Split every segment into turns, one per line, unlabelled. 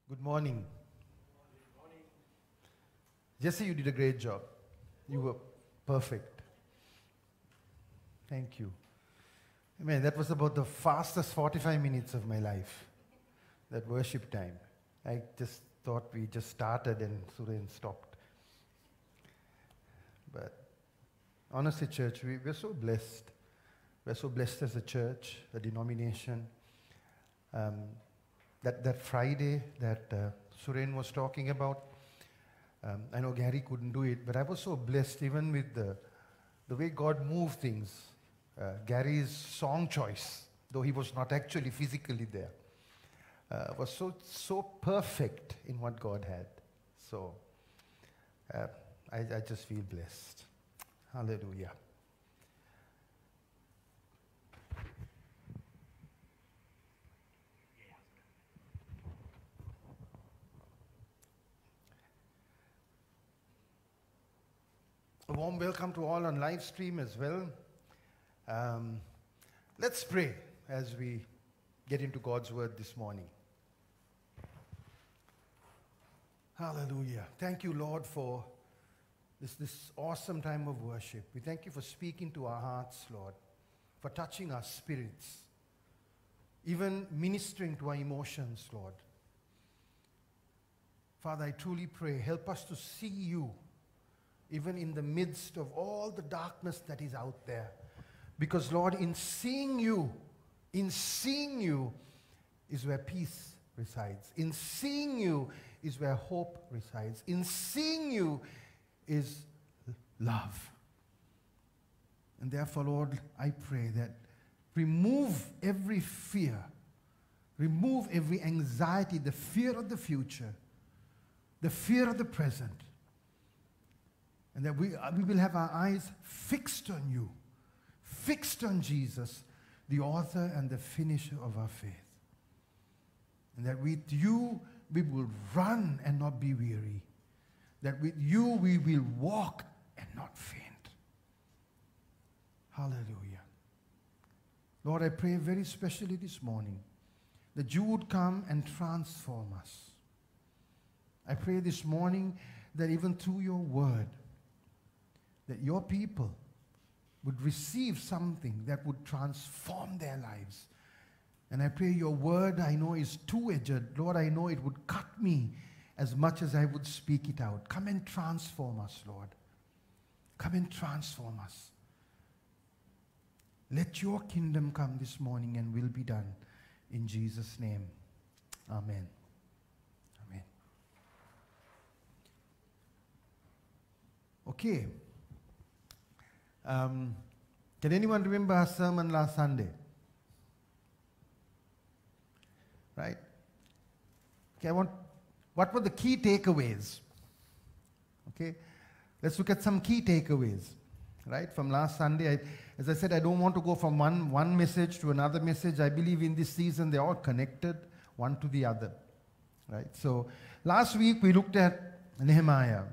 Good morning. Jesse, you did a great job. You were perfect. Thank you. Man, that was about the fastest 45 minutes of my life, that worship time. I just thought we just started and Suren stopped. But honestly, church, we're so blessed. We're so blessed as a church, a denomination. That Friday that Suren was talking about, I know Gary couldn't do it, but I was so blessed even with the way God moved things. Gary's song choice, though he was not actually physically there, was so perfect in what God had. So I just feel blessed. Hallelujah. A warm welcome to all on live stream as well. Let's pray as we get into God's word this morning. Hallelujah. Thank you, Lord, for this awesome time of worship. We thank you for speaking to our hearts, Lord, for touching our spirits, even ministering to our emotions, Lord. Father, I truly pray, help us to see you even in the midst of all the darkness that is out there. Because, Lord, in seeing you is where peace resides. In seeing you is where hope resides. In seeing you is love. And therefore, Lord, I pray that remove every fear, remove every anxiety, the fear of the future, the fear of the present, and that we will have our eyes fixed on you, fixed on Jesus, the author and the finisher of our faith. And that with you we will run and not be weary. That with you we will walk and not faint. Hallelujah. Lord, I pray very especially this morning that you would come and transform us. I pray this morning that even through your word, that your people would receive something that would transform their lives. And I pray your word, I know, is two-edged. Lord, I know it would cut me as much as I would speak it out. Come and transform us, Lord. Come and transform us. Let your kingdom come this morning and will be done. In Jesus' name, amen. Amen. Okay. Can anyone remember our sermon last Sunday? Right? Okay, what were the key takeaways? Okay, let's look at some key takeaways, right, from last Sunday. As I said, I don't want to go from one message to another message. I believe in this season they're all connected, one to the other, right? So last week we looked at Nehemiah,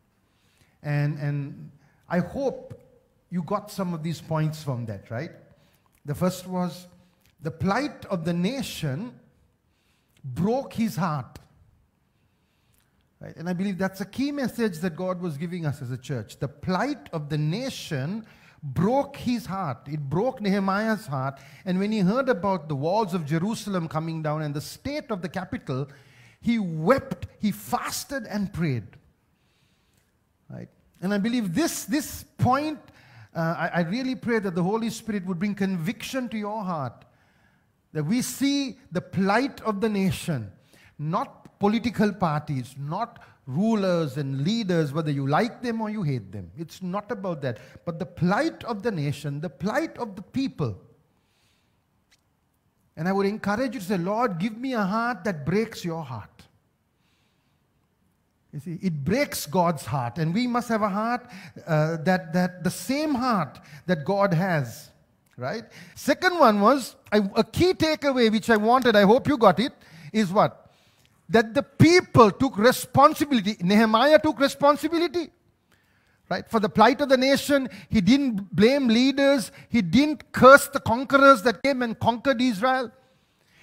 and I hope you got some of these points from that, right? The first was the plight of the nation broke his heart. Right? And I believe that's a key message that God was giving us as a church. The plight of the nation broke his heart. It broke Nehemiah's heart. And when he heard about the walls of Jerusalem coming down and the state of the capital, he wept, he fasted and prayed. Right? And I believe this point, I really pray that the Holy Spirit would bring conviction to your heart. That we see the plight of the nation, not political parties, not rulers and leaders, whether you like them or you hate them. It's not about that. But the plight of the nation, the plight of the people. And I would encourage you to say, Lord, give me a heart that breaks your heart. You see, it breaks God's heart. And we must have a heart that the same heart that God has. Right? Second one was, a key takeaway which I wanted, I hope you got it, is what? That the people took responsibility. Nehemiah took responsibility. Right? For the plight of the nation, he didn't blame leaders. He didn't curse the conquerors that came and conquered Israel.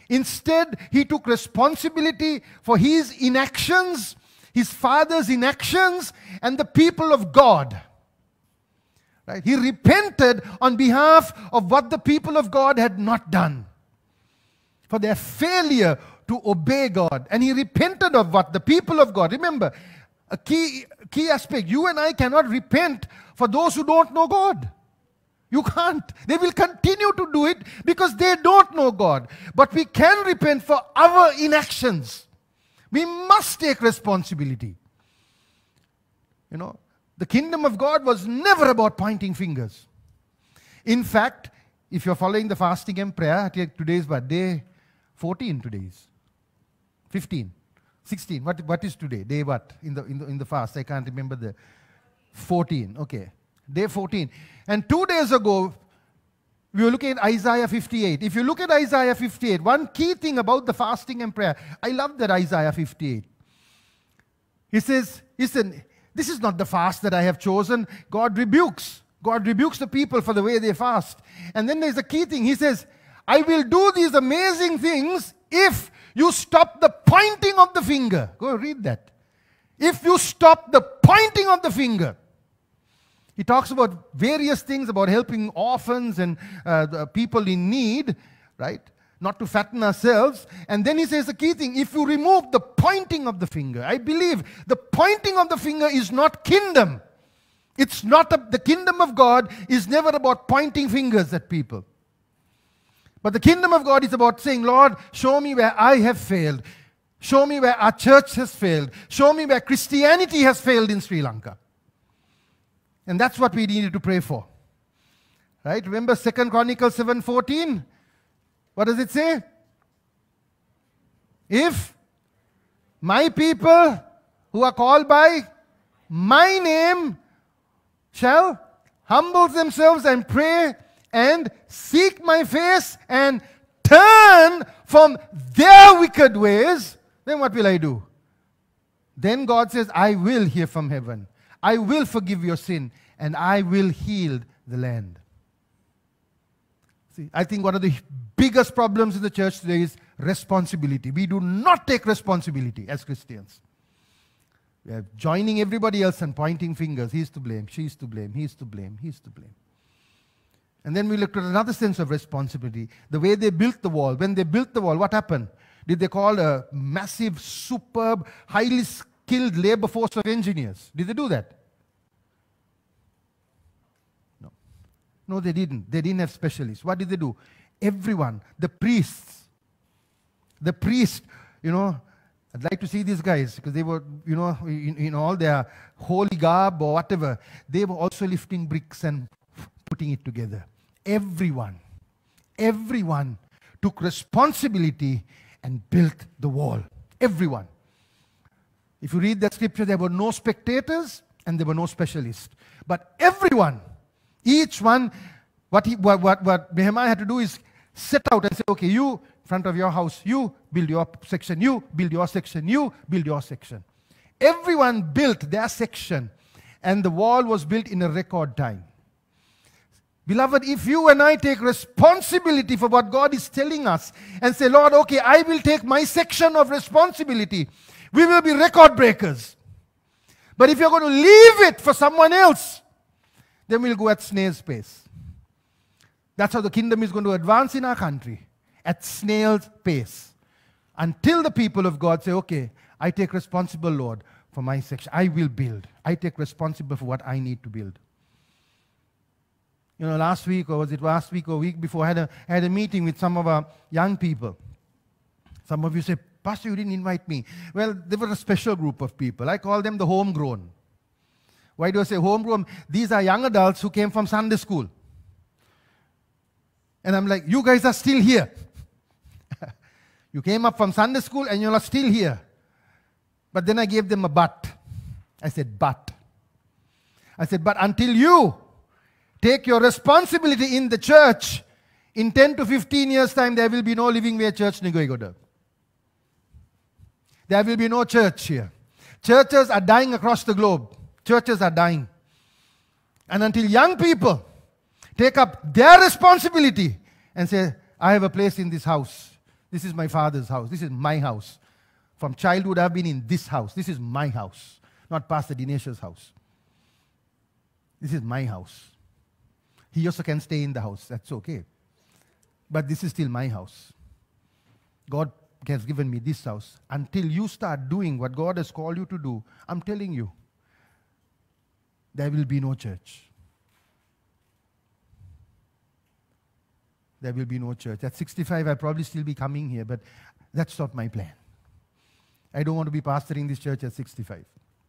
Instead, he took responsibility for his inactions, his father's inactions, and the people of God. Right? He repented on behalf of what the people of God had not done, for their failure to obey God. And he repented of what the people of God. Remember, a key aspect, you and I cannot repent for those who don't know God. You can't. They will continue to do it because they don't know God. But we can repent for our inactions. We must take responsibility. You know, the kingdom of God was never about pointing fingers. In fact, if you're following the fasting and prayer, today's what? Day 14 today's. 15. 16. What is today? Day what? In the fast. I can't remember the 14. Okay. Day 14. And 2 days ago, we were looking at Isaiah 58. If you look at Isaiah 58, one key thing about the fasting and prayer, I love that Isaiah 58. He says, listen, this is not the fast that I have chosen. God rebukes. God rebukes the people for the way they fast. And then there's a key thing. He says, I will do these amazing things if you stop the pointing of the finger. Go read that. If you stop the pointing of the finger. He talks about various things about helping orphans and the people in need, right? Not to fatten ourselves. And then he says the key thing, if you remove the pointing of the finger. I believe the pointing of the finger is not kingdom. It's not the kingdom of God is never about pointing fingers at people. But the kingdom of God is about saying, Lord, show me where I have failed. Show me where our church has failed. Show me where Christianity has failed in Sri Lanka. And that's what we needed to pray for. Right? Remember 2 Chronicles 7:14? What does it say? If my people who are called by my name shall humble themselves and pray and seek my face and turn from their wicked ways, then what will I do? Then God says, I will hear from heaven. I will forgive your sin and I will heal the land. See, I think one of the biggest problems in the church today is responsibility. We do not take responsibility as Christians. We are joining everybody else and pointing fingers. He's to blame, she's to blame, he's to blame, he's to blame. And then we looked at another sense of responsibility. The way they built the wall. When they built the wall, what happened? Did they call a massive, superb, highly skilled labor force of engineers? Did they do that? No. No, they didn't. They didn't have specialists. What did they do? Everyone, the priests, you know, I'd like to see these guys because they were, you know, in all their holy garb or whatever, they were also lifting bricks and putting it together. Everyone took responsibility and built the wall. Everyone. If you read that scripture, there were no spectators and there were no specialists. But everyone, each one, what Nehemiah had to do is set out and say, okay, you, in front of your house, you build your section, you build your section, you build your section. Everyone built their section and the wall was built in a record time. Beloved, if you and I take responsibility for what God is telling us and say, Lord, okay, I will take my section of responsibility, we will be record breakers. But if you're going to leave it for someone else, then we'll go at snail's pace. That's how the kingdom is going to advance in our country, at snail's pace. Until the people of God say, okay, I take responsible, Lord, for my section. I will build. I take responsibility for what I need to build. You know, last week, or was it last week or week before, I had a meeting with some of our young people. Some of you say, Pastor, you didn't invite me. Well, they were a special group of people. I call them the homegrown. Why do I say homegrown? These are young adults who came from Sunday school. And I'm like, you guys are still here. You came up from Sunday school and you are still here. But then I gave them a but. I said, but. I said, but until you take your responsibility in the church, in 10 to 15 years' time, there will be no Living Way Church Nigoigoda. There will be no church here. Churches are dying across the globe. Churches are dying. And until young people take up their responsibility and say, I have a place in this house, This is my father's house. This is my house. From childhood, I've been in this house. This is my house, not Pastor Dinesh's house. This is my house. He also can stay in the house. That's okay. But this is still my house. God has given me this house. Until you start doing what God has called you to do, I'm telling you, there will be no church. There will be no church. At 65, I'll probably still be coming here, but that's not my plan. I don't want to be pastoring this church at 65.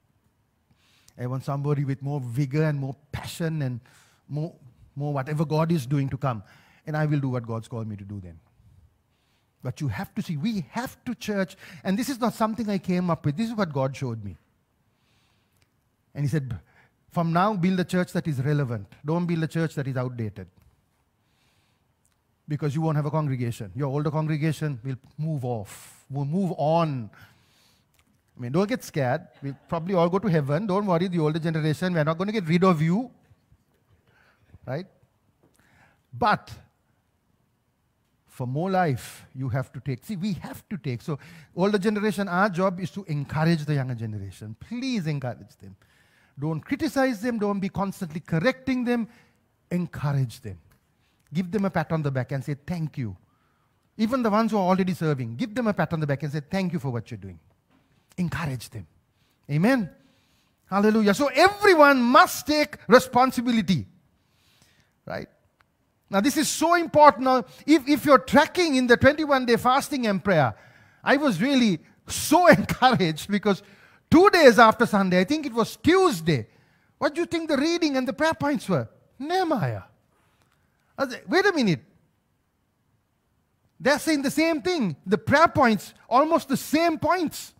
I want somebody with more vigor and more passion and more whatever God is doing to come. And I will do what God's called me to do then. But you have to see, we have to church, and this is not something I came up with. This is what God showed me. And He said, from now, build a church that is relevant. Don't build a church that is outdated. Because you won't have a congregation. Your older congregation will move off, will move on. I mean, don't get scared. We'll probably all go to heaven. Don't worry, the older generation, we're not going to get rid of you. Right? But for more life, you have to take. See, we have to take. So, older generation, our job is to encourage the younger generation. Please encourage them. Don't criticize them. Don't be constantly correcting them. Encourage them. Give them a pat on the back and say, thank you. Even the ones who are already serving, give them a pat on the back and say, thank you for what you're doing. Encourage them. Amen. Hallelujah. So everyone must take responsibility. Right? Now this is so important. Now, if you're tracking in the 21-day fasting and prayer, I was really so encouraged because 2 days after Sunday, I think it was Tuesday, what do you think the reading and the prayer points were? Nehemiah. I said, wait a minute. They're saying the same thing. The prayer points, almost the same points.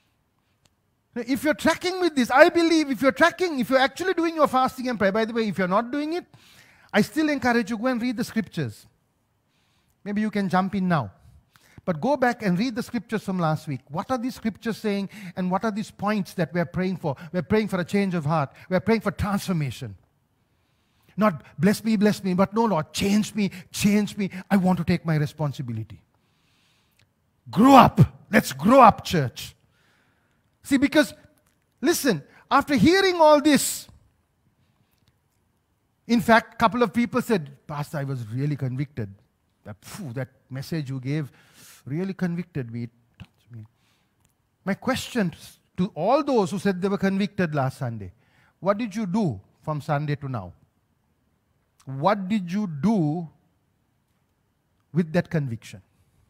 If you're tracking with this, I believe if you're actually doing your fasting and prayer, by the way, if you're not doing it, I still encourage you, go and read the scriptures. Maybe you can jump in now. But go back and read the scriptures from last week. What are these scriptures saying and what are these points that we're praying for? We're praying for a change of heart. We're praying for transformation. Not bless me, but no, Lord, change me. I want to take my responsibility. Grow up. Let's grow up, church. See, because, listen, after hearing all this, in fact, a couple of people said, Pastor, I was really convicted. That message you gave really convicted me. It touched me. My question to all those who said they were convicted last Sunday, what did you do from Sunday to now? What did you do with that conviction?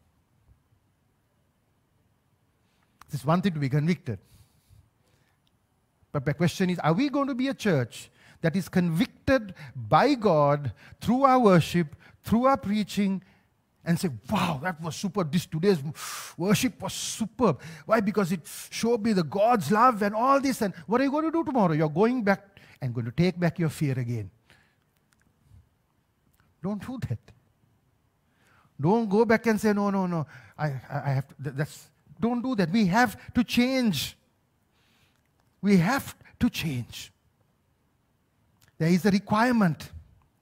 It's one thing to be convicted. But my question is, are we going to be a church that is convicted by God through our worship, through our preaching, and say, wow, that was super. Today's worship was superb. Why? Because it showed me the God's love and all this. And what are you going to do tomorrow? You're going back and going to take back your fear again. Don't do that. Don't go back and say, no. I have to, don't do that. We have to change. We have to change. There is a requirement.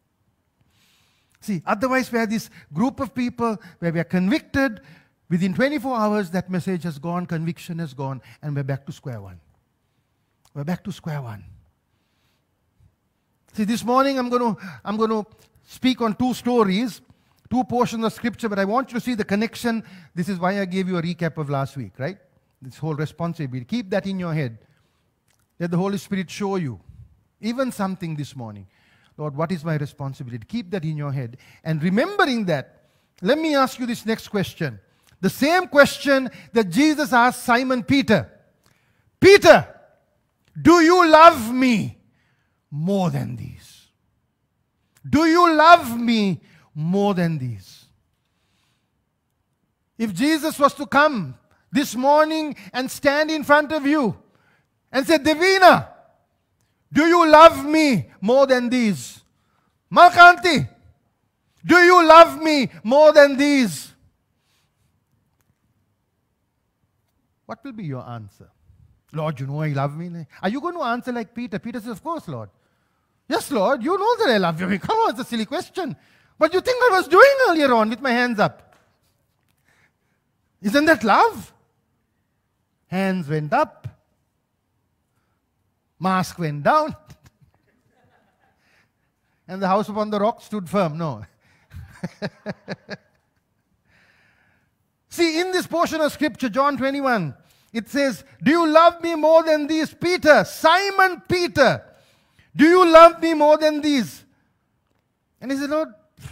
See, otherwise we have this group of people where we are convicted. Within 24 hours, that message has gone, conviction has gone, and we're back to square one. We're back to square one. See, this morning I'm going to speak on two stories, two portions of scripture, but I want you to see the connection. This is why I gave you a recap of last week, right? This whole responsibility. Keep that in your head. Let the Holy Spirit show you even something this morning. Lord, what is my responsibility? Keep that in your head. And remembering that, let me ask you this next question. The same question that Jesus asked Simon Peter. Peter, do you love me more than these? Do you love me more than these? If Jesus was to come this morning and stand in front of you and say, Devina, do you love me more than these? Malkanti, do you love me more than these? What will be your answer? Lord, you know I love me. Are you going to answer like Peter? Peter says, of course, Lord. Yes, Lord, you know that I love you. Come on, it's a silly question. But you think I was doing earlier on with my hands up? Isn't that love? Hands went up. Mask went down. And the house upon the rock stood firm. No. See, in this portion of scripture, John 21, it says, do you love me more than these? Peter, Simon Peter, do you love me more than these? And he said, Lord,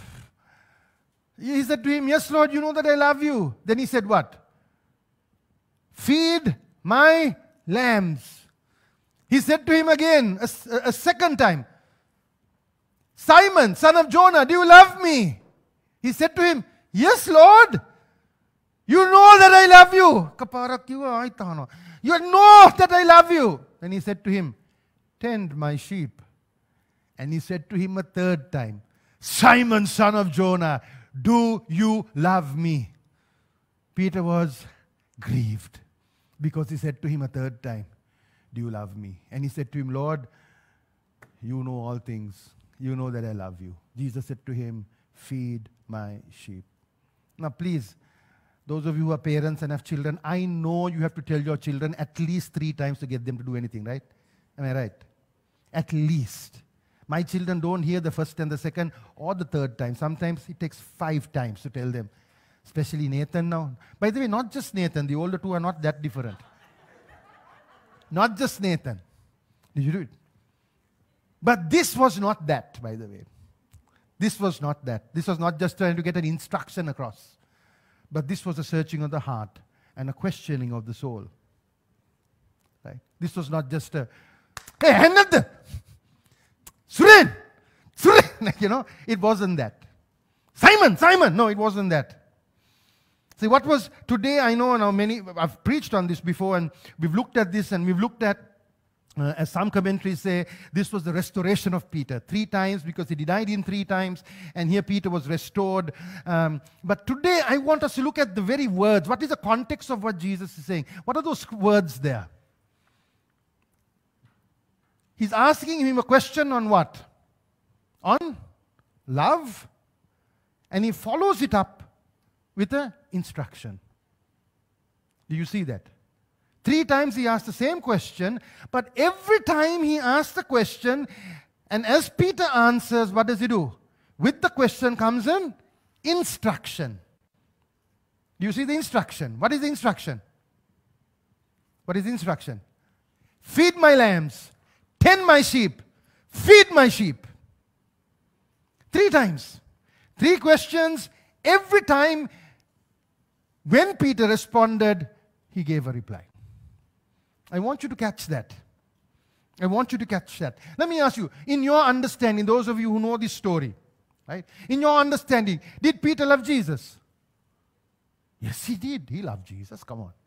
he said to him, yes, Lord, you know that I love you. Then he said what? Feed my lambs. He said to him again, a second time, Simon, son of Jonah, do you love me? He said to him, yes, Lord. You know that I love you. You know that I love you. Then he said to him, tend my sheep. And he said to him a third time, Simon, son of Jonah, do you love me? Peter was grieved because he said to him a third time, do you love me? And he said to him, Lord, you know all things. You know that I love you. Jesus said to him, feed my sheep. Now please, those of you who are parents and have children, I know you have to tell your children at least 3 times to get them to do anything, right? Am I right? At least. My children don't hear the first and the second or the third time. Sometimes it takes 5 times to tell them. Especially Nathan now. By the way, not just Nathan. The older 2 are not that different. Not just Nathan. Did you do it? But this was not that, by the way. This was not that. This was not just trying to get an instruction across. But this was a searching of the heart and a questioning of the soul. Right? This was not just a, hey, Hannah, Suren, Suren, it wasn't that. Simon, no, it wasn't that. See, what was today, I know now I've preached on this before and we've looked at this and we've looked at, as some commentaries say, this was the restoration of Peter. 3 times because he denied him 3 times and here Peter was restored. But today I want us to look at the very words. What is the context of what Jesus is saying? What are those words there? He's asking him a question on what? On love. And he follows it up with an instruction. Do you see that? 3 times he asked the same question, but every time he asks the question, and as Peter answers, what does he do? With the question comes an instruction. Do you see the instruction? What is the instruction? What is the instruction? Feed my lambs, tend my sheep, feed my sheep. 3 times. 3 questions. Every time when Peter responded, he gave a reply. I want you to catch that. I want you to catch that. Let me ask you, in your understanding, those of you who know this story, right? In your understanding, did Peter love Jesus? Yes, he did. He loved Jesus. Come on.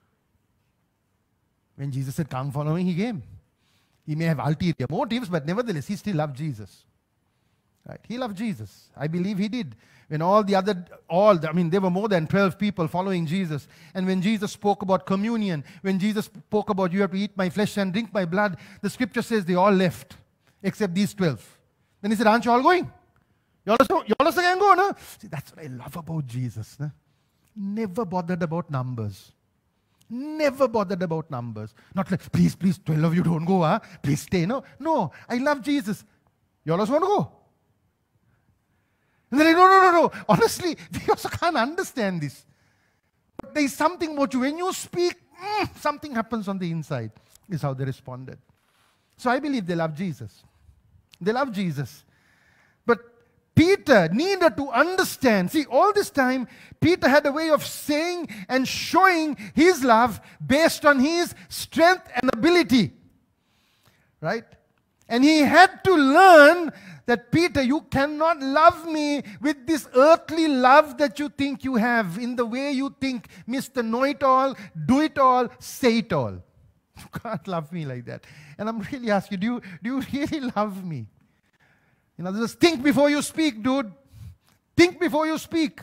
When Jesus said, come follow me, he came. He may have ulterior motives, but nevertheless, he still loved Jesus. Right? He loved Jesus. I believe he did. When there were more than 12 people following Jesus. And when Jesus spoke about communion, when Jesus spoke about you have to eat my flesh and drink my blood, the scripture says they all left, except these 12. Then he said, aren't you all going? You also can go, no? See, that's what I love about Jesus. No? Never bothered about numbers. Never bothered about numbers. Not like, please, 12 of you don't go, huh? Please stay. No, I love Jesus. You all also want to go? And they're like, no. Honestly, we also can't understand this. But there is something about you. When you speak, something happens on the inside, is how they responded. So I believe they love Jesus. They love Jesus. But Peter needed to understand. See, all this time, Peter had a way of saying and showing his love based on his strength and ability. Right? And he had to learn that, Peter, you cannot love me with this earthly love that you think you have, in the way you think, Mr. Know-it-all, do-it-all, say-it-all. You can't love me like that. And I'm really asking you, do you really love me? In other words, think before you speak, dude. Think before you speak.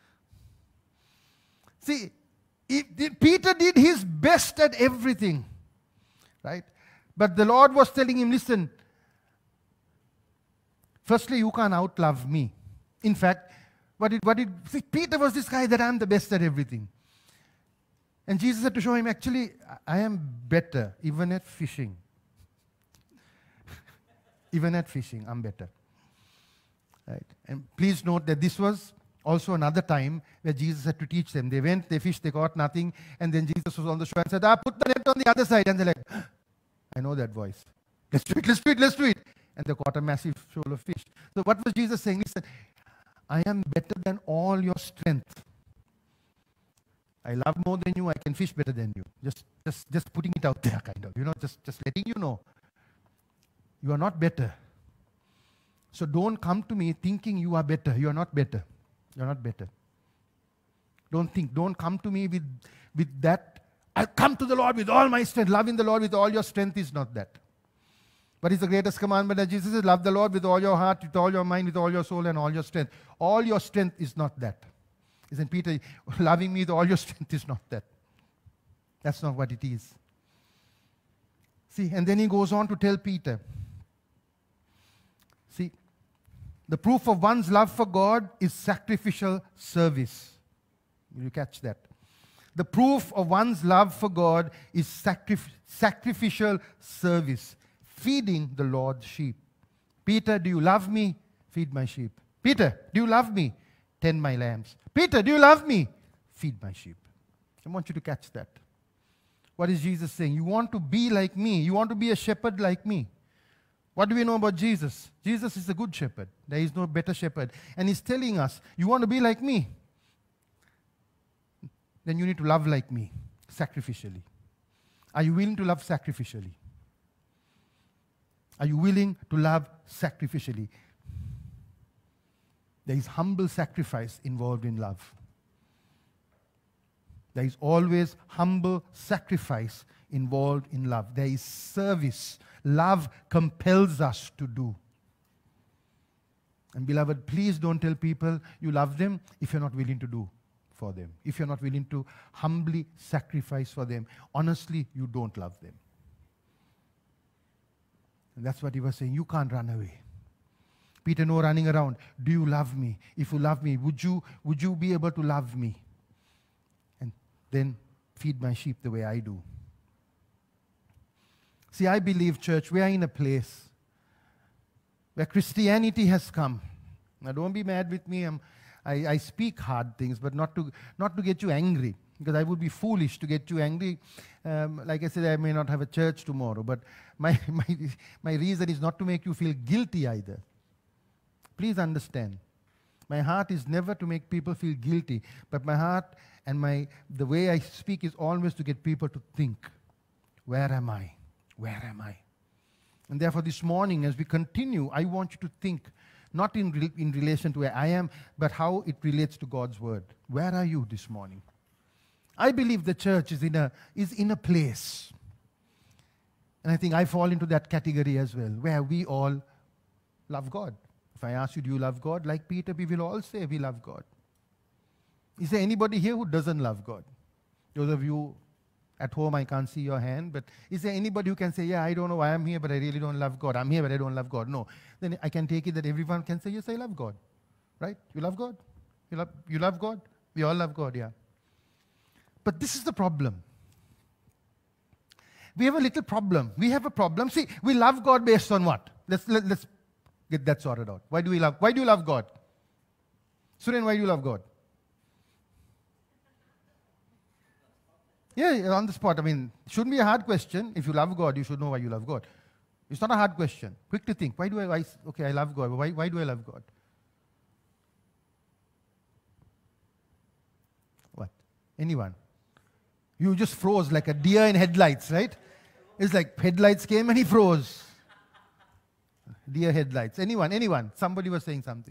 See, Peter did his best at everything. Right? But the Lord was telling him, listen, firstly, you can't outlove me. In fact, see, Peter was this guy that I'm the best at everything. And Jesus had to show him, actually, I am better, even at fishing. Even at fishing, I'm better. Right? And please note that this was also another time where Jesus had to teach them. They went, they fished, they caught nothing, and then Jesus was on the shore and said, put the net on the other side. And they're like, I know that voice. Let's do it, let's do it, let's do it. And they caught a massive shoal of fish. So what was Jesus saying? Listen, I am better than all your strength. I love more than you, I can fish better than you. Just putting it out there, kind of. Just letting you know. You are not better. So don't come to me thinking you are better. You are not better. You are not better. Don't come to me with that. I'll come to the Lord with all my strength. Loving the Lord with all your strength is not that. What is the greatest commandment that Jesus says? Love the Lord with all your heart, with all your mind, with all your soul, and all your strength. All your strength is not that. Isn't Peter, loving me with all your strength is not that. That's not what it is. See, and then he goes on to tell Peter. See, the proof of one's love for God is sacrificial service. Will you catch that? The proof of one's love for God is sacrificial service. Feeding the Lord's sheep. Peter, do you love me? Feed my sheep. Peter, do you love me? Tend my lambs. Peter, do you love me? Feed my sheep. I want you to catch that. What is Jesus saying? You want to be like me. You want to be a shepherd like me. What do we know about Jesus? Jesus is a good shepherd. There is no better shepherd. And he's telling us, you want to be like me? Then you need to love like me, sacrificially. Are you willing to love sacrificially? Are you willing to love sacrificially? There is humble sacrifice involved in love. There is always humble sacrifice involved in love. There is service. Love compels us to do. And beloved, please don't tell people you love them if you're not willing to do for them. If you're not willing to humbly sacrifice for them. Honestly, you don't love them. And that's what he was saying. You can't run away. Peter, no running around. Do you love me? If you love me, would you be able to love me? And then feed my sheep the way I do. See, I believe, church, we are in a place where Christianity has come. Now, don't be mad with me. I speak hard things, but not to get you angry. Because I would be foolish to get you angry. Like I said, I may not have a church tomorrow, but my reason is not to make you feel guilty either. Please understand. My heart is never to make people feel guilty, but my heart and the way I speak is always to get people to think, where am I? Where am I? And therefore this morning, as we continue, I want you to think, not in relation to where I am, but how it relates to God's word. Where are you this morning? I believe the church is in a place, and I think I fall into that category as well, where we all love God. If I ask you, do you love God? Like Peter, we will all say we love God. Is there anybody here who doesn't love God? Those of you at home, I can't see your hand, but is there anybody who can say, yeah, I don't know why I'm here, but I really don't love God. I'm here, but I don't love God. No. Then I can take it that everyone can say, yes, I love God. Right? You love God? You love God? We all love God, yeah. But this is the problem. We have a little problem. We have a problem. See, we love God based on what? Let's get that sorted out. Why do you love God? Suren, why do you love God? Yeah, on the spot. I mean, it shouldn't be a hard question. If you love God, you should know why you love God. It's not a hard question. Quick to think. I love God. Why do I love God? What? Anyone? You just froze like a deer in headlights, right? It's like headlights came and he froze. Deer headlights. Anyone? Somebody was saying something.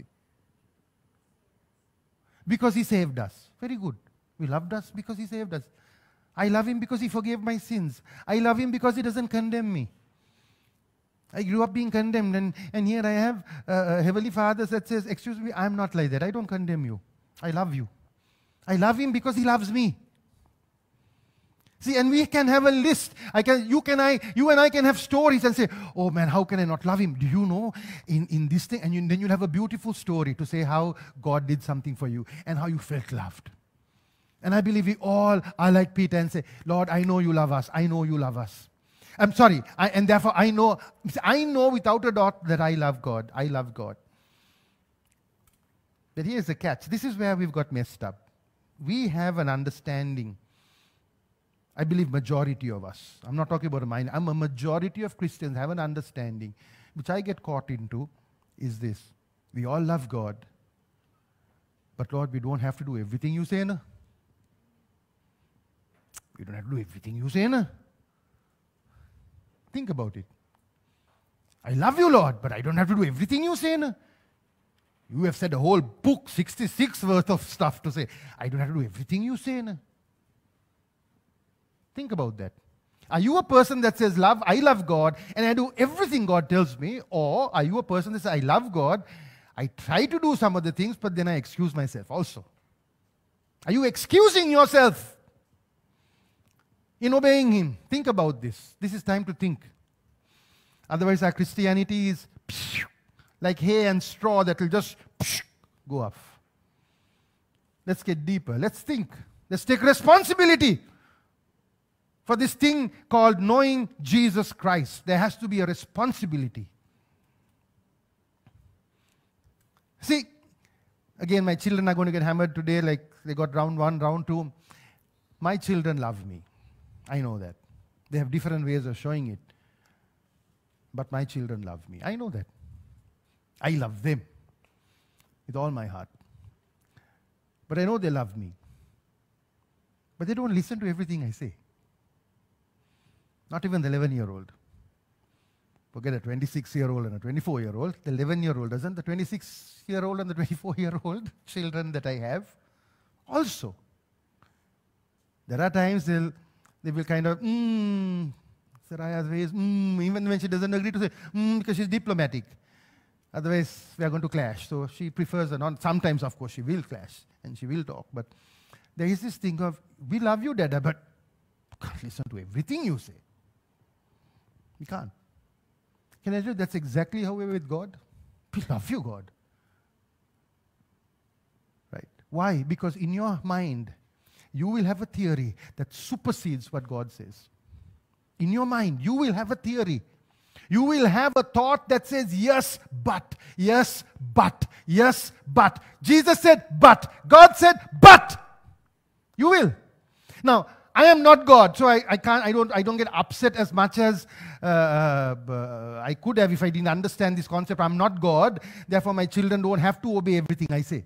Because he saved us. Very good. We loved us because he saved us. I love him because he forgave my sins. I love him because he doesn't condemn me. I grew up being condemned, and here I have a Heavenly Father that says, excuse me, I'm not like that. I don't condemn you. I love you. I love him because he loves me. See, and we can have a list. You and I can have stories and say, oh man, how can I not love him? Do you know in this thing? And then you'll have a beautiful story to say how God did something for you and how you felt loved. And I believe we all are like Peter and say, Lord, I know you love us. I know you love us. I'm sorry. And therefore I know without a doubt that I love God. I love God. But here's the catch. This is where we've got messed up. We have an understanding. I believe majority of us. I'm not talking about a mind. I'm a majority of Christians have an understanding, which I get caught into, is this. We all love God. But Lord, we don't have to do everything you say, no? We don't have to do everything you say, no? Think about it. I love you, Lord, but I don't have to do everything you say, no? You have said a whole book, 66 worth of stuff to say. I don't have to do everything you say, no? Think about that. Are you a person that says, I love God, and I do everything God tells me? Or are you a person that says, I love God, I try to do some of the things, but then I excuse myself also? Are you excusing yourself in obeying Him? Think about this. This is time to think. Otherwise, our Christianity is like hay and straw that will just go off. Let's get deeper. Let's think. Let's take responsibility for this thing called knowing Jesus Christ. There has to be a responsibility. See, again, my children are going to get hammered today like they got round 1, round 2. My children love me. I know that. They have different ways of showing it. But my children love me. I know that. I love them with all my heart. But I know they love me. But they don't listen to everything I say. Not even the 11-year-old. Forget a 26-year-old and a 24-year-old. The 11-year-old doesn't. The 26-year-old and the 24-year-old children that I have also. There are times they will kind of, Saraya's ways, even when she doesn't agree to say, because she's diplomatic. Otherwise, we are going to clash. So she prefers a non. Sometimes, of course, she will clash and she will talk. But there is this thing of, we love you, Dada, but can't listen to everything you say. We can't. Can I tell you that's exactly how we're with God? We love you, God. Right? Why? Because in your mind, you will have a theory that supersedes what God says. In your mind, you will have a theory. You will have a thought that says, yes, but, yes, but, yes, but. Jesus said, but. God said, but. You will. Now, I am not God, so I don't get upset as much as I could have if I didn't understand this concept. I'm not God, therefore my children don't have to obey everything I say.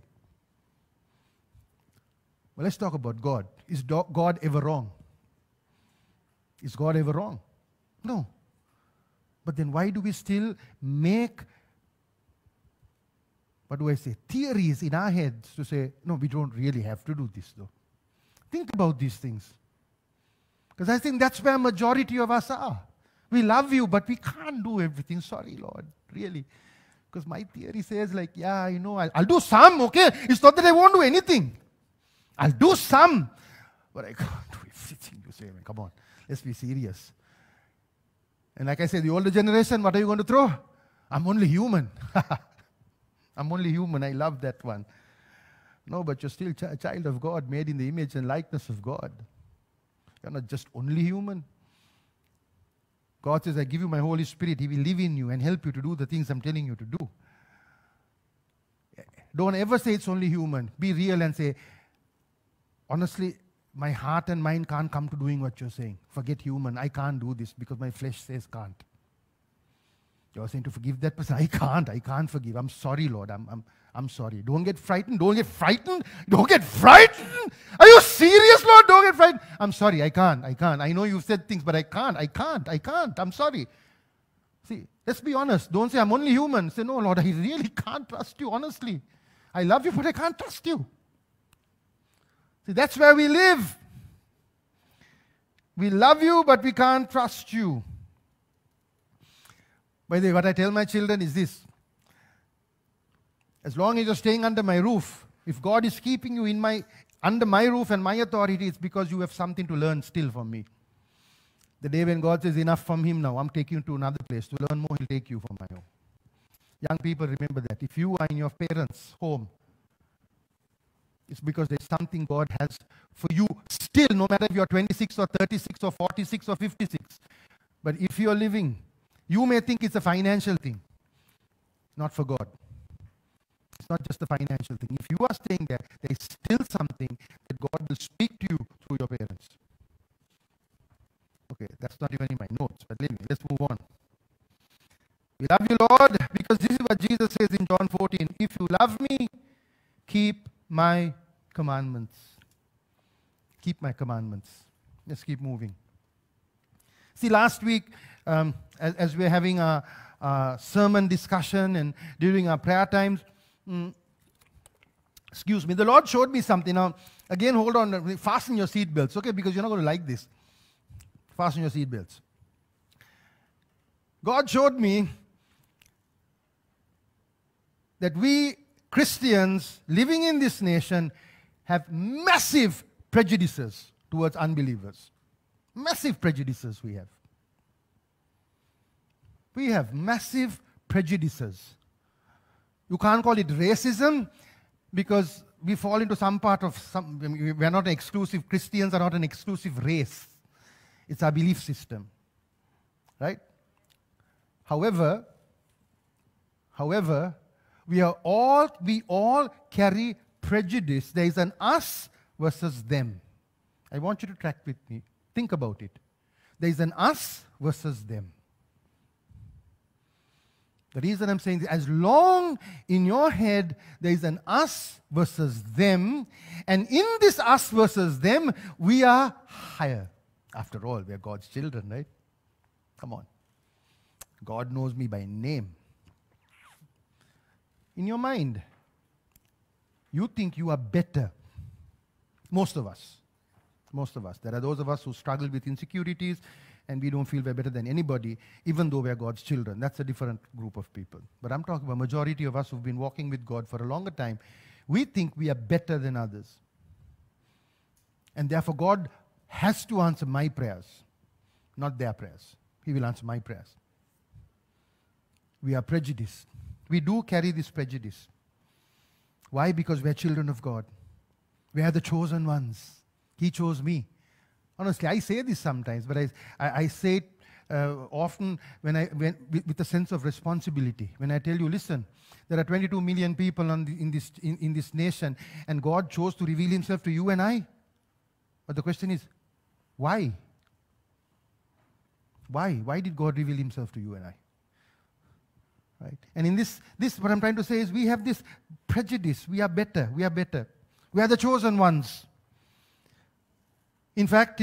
Well, let's talk about God. Is God ever wrong? Is God ever wrong? No. But then why do we still make, theories in our heads to say, no, we don't really have to do this though. Think about these things. Because I think that's where majority of us are. We love you, but we can't do everything. Sorry, Lord, really. Because my theory says like, yeah, you know, I'll do some, okay? It's not that I won't do anything. I'll do some, but I can't do everything you say. I mean, come on, let's be serious. And like I said, the older generation, what are you going to throw? I'm only human. I'm only human. I love that one. No, but you're still a child of God, made in the image and likeness of God. You're not just only human. God says, I give you my Holy Spirit. He will live in you and help you to do the things I'm telling you to do. Don't ever say it's only human. Be real and say, honestly, my heart and mind can't come to doing what you're saying. Forget human. I can't do this because my flesh says can't. You're saying to forgive that person. I can't forgive. I'm sorry, Lord. I'm sorry. Don't get frightened. Don't get frightened. Don't get frightened. Are you serious, Lord? Don't get frightened. I'm sorry. I can't. I know you've said things, but I can't. I'm sorry. See, let's be honest. Don't say, I'm only human. Say, no, Lord, I really can't trust you, honestly. I love you, but I can't trust you. See, that's where we live. We love you, but we can't trust you. By the way, what I tell my children is this. As long as you're staying under my roof, if God is keeping you under my roof and my authority, it's because you have something to learn still from me. The day when God says, enough from him now, I'm taking you to another place. To learn more, he'll take you from my home. Young people, remember that. If you are in your parents' home, It's because there's something God has for you still, no matter if you're 26 or 36 or 46 or 56. But if you're living, you may think it's a financial thing. Not for God. It's not just a financial thing. If you are staying there, there is still something that God will speak to you through your parents. Okay, that's not even in my notes, but let's move on. We love you, Lord, because this is what Jesus says in John 14. If you love me, keep my commandments. Keep my commandments. Let's keep moving. See, last week, as we're having a sermon discussion and during our prayer times, excuse me, the Lord showed me something. Now, again, hold on, fasten your seat belts, okay, because you're not going to like this. Fasten your seat belts. God showed me that we Christians living in this nation have massive prejudices towards unbelievers. Massive prejudices we have. We have massive prejudices. You can't call it racism because we fall into some part of some. We're not an exclusive, Christians are not an exclusive race. It's our belief system. Right? However, we all carry prejudice. There is an us versus them. I want you to track with me. Think about it. There is an us versus them. The reason I'm saying this, as long in your head there is an us versus them, and in this us versus them, we are higher. After all, we are God's children, right? Come on. God knows me by name. In your mind, you think you are better. Most of us. Most of us. There are those of us who struggle with insecurities and we don't feel we're better than anybody, even though we're God's children. That's a different group of people. But I'm talking about majority of us who've been walking with God for a longer time. We think we are better than others. And therefore God has to answer my prayers, not their prayers. He will answer my prayers. We are prejudiced. We do carry this prejudice. Why? Because we're children of God. We are the chosen ones. He chose me. Honestly, I say this sometimes, but I say it often with a sense of responsibility. When I tell you, listen, there are 22 million people in this nation, and God chose to reveal Himself to you and I. But the question is, why? Why? Why did God reveal Himself to you and I? Right? And in this, what I'm trying to say is we have this prejudice. We are better. We are better. We are the chosen ones. In fact,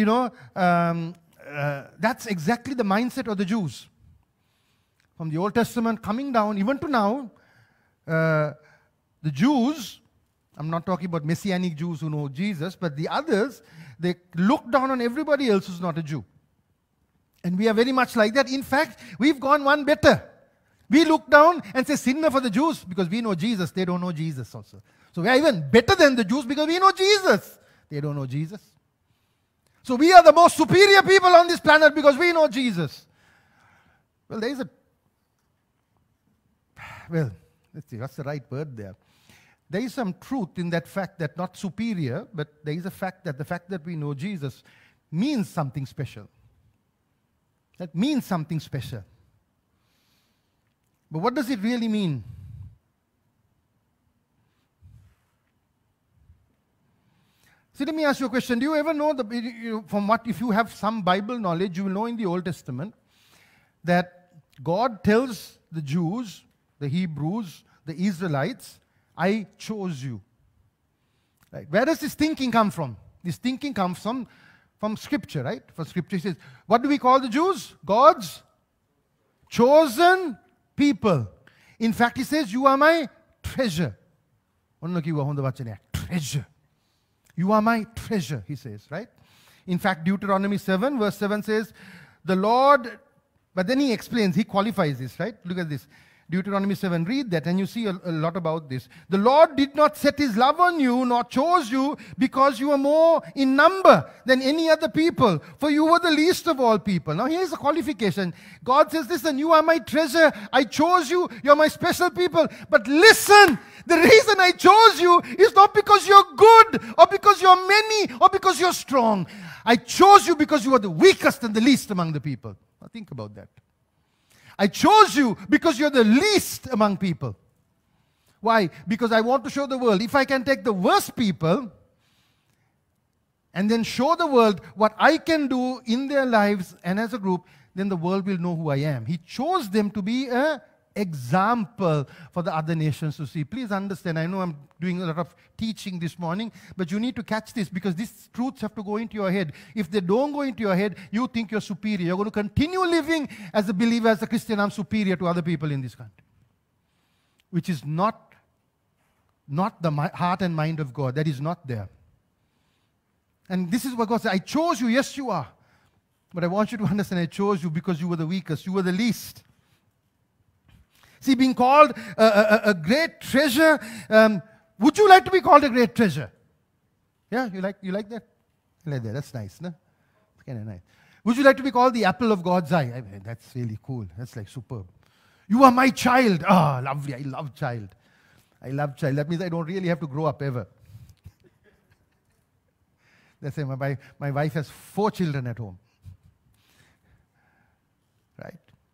that's exactly the mindset of the Jews. From the Old Testament coming down, even to now, the Jews, I'm not talking about Messianic Jews who know Jesus, but the others, they look down on everybody else who's not a Jew. And we are very much like that. In fact, we've gone one better. We look down and say, sinner for the Jews, because we know Jesus. They don't know Jesus also. So we are even better than the Jews because we know Jesus. They don't know Jesus. So we are the most superior people on this planet because we know Jesus. Well, let's see, what's the right word there? There is some truth in that fact that not superior, but there is a fact that the fact that we know Jesus means something special. That means something special. But what does it really mean? See, let me ask you a question. Do you ever know, if you have some Bible knowledge, you will know in the Old Testament that God tells the Jews, the Hebrews, the Israelites, I chose you. Right? Where does this thinking come from? This thinking comes from Scripture, right? For Scripture says, what do we call the Jews? God's chosen people. In fact, He says, you are my treasure. Treasure. You are my treasure, He says, right? In fact, Deuteronomy 7, verse 7 says, the Lord, but then He explains, He qualifies this, right? Look at this. Deuteronomy 7. Read that and you see a lot about this. The Lord did not set his love on you, nor chose you, because you were more in number than any other people, for you were the least of all people. Now here's the qualification. God says, listen, you are my treasure. I chose you. You're my special people. But listen, the reason I chose you is not because you're good, or because you're many, or because you're strong. I chose you because you are the weakest and the least among the people. Now think about that. I chose you because you're the least among people. Why? Because I want to show the world, if I can take the worst people and then show the world what I can do in their lives and as a group, then the world will know who I am. He chose them to be an example for the other nations to see. Please understand, I know I'm doing a lot of teaching this morning, but you need to catch this, because these truths have to go into your head. If they don't go into your head, you think you're superior. You're going to continue living as a believer, as a Christian. I'm superior to other people in this country, which is not the heart and mind of God. That is not there. And this is what God said. I chose you. Yes, you are. But I want you to understand, I chose you because you were the weakest. You were the least. See, being called a great treasure. Would you like to be called a great treasure? Yeah, you like that? I like that. That's nice, no? Kind of nice. Would you like to be called the apple of God's eye? I mean, that's really cool. That's like superb. You are my child. Ah, lovely. I love child. I love child. That means I don't really have to grow up ever. That's it. My wife has 4 children at home. Right?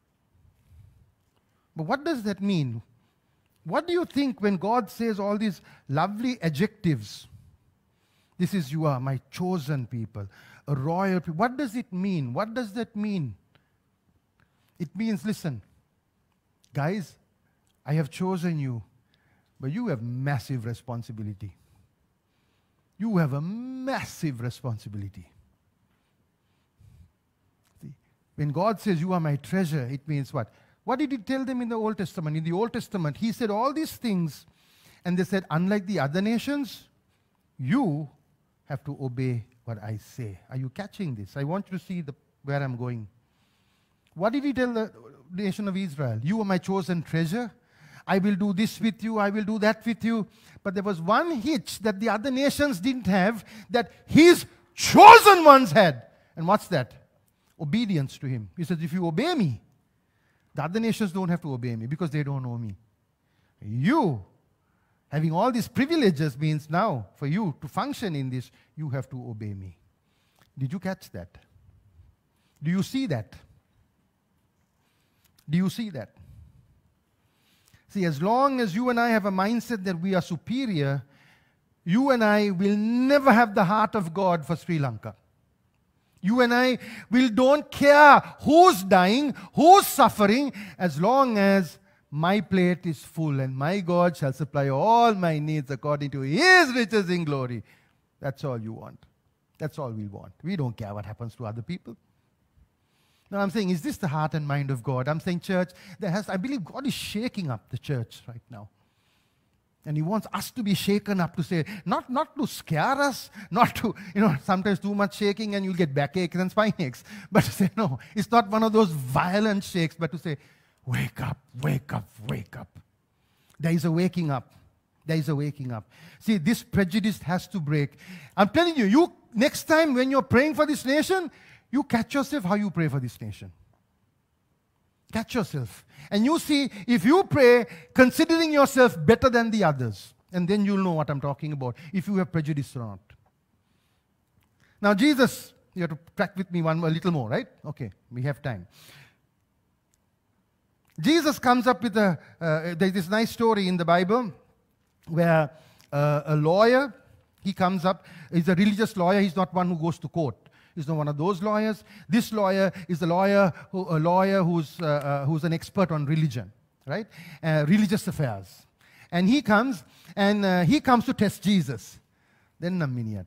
But what does that mean? What do you think when God says all these lovely adjectives? This is, you are my chosen people, a royal people. What does it mean? What does that mean? It means, listen, guys, I have chosen you, but you have massive responsibility. You have a massive responsibility. See, when God says you are my treasure, it means what? What did he tell them in the Old Testament? In the Old Testament, he said all these things, and they said, unlike the other nations, you have to obey what I say. Are you catching this? I want you to see where I'm going. What did he tell the nation of Israel? You are my chosen treasure. I will do this with you. I will do that with you. But there was one hitch that the other nations didn't have, that his chosen ones had. And what's that? Obedience to him. He says, if you obey me, the other nations don't have to obey me because they don't know me. You, having all these privileges, means now for you to function in this, you have to obey me. Did you catch that? Do you see that? Do you see that? See, as long as you and I have a mindset that we are superior, you and I will never have the heart of God for Sri Lanka. You and I don't care who's dying, who's suffering, as long as my plate is full and my God shall supply all my needs according to his riches in glory. That's all you want. That's all we want. We don't care what happens to other people. Now I'm saying, is this the heart and mind of God? I'm saying, church, I believe God is shaking up the church right now. And he wants us to be shaken up, to say, not to scare us, not to, sometimes too much shaking and you'll get backaches and spine aches. But to say, no, it's not one of those violent shakes, but to say, wake up, wake up, wake up. There is a waking up. There is a waking up. See, this prejudice has to break. I'm telling you, next time when you're praying for this nation, you catch yourself how you pray for this nation. Catch yourself. And you see, if you pray considering yourself better than the others, and then you'll know what I'm talking about, if you have prejudice or not. Now Jesus, you have to track with me a little more, right? Okay, we have time. Jesus comes up with there's this nice story in the Bible where a lawyer, he comes up, he's a religious lawyer, he's not one who goes to court. He's not one of those lawyers. This lawyer is a lawyer who's an expert on religion, right? Religious affairs. And he comes to test Jesus. Then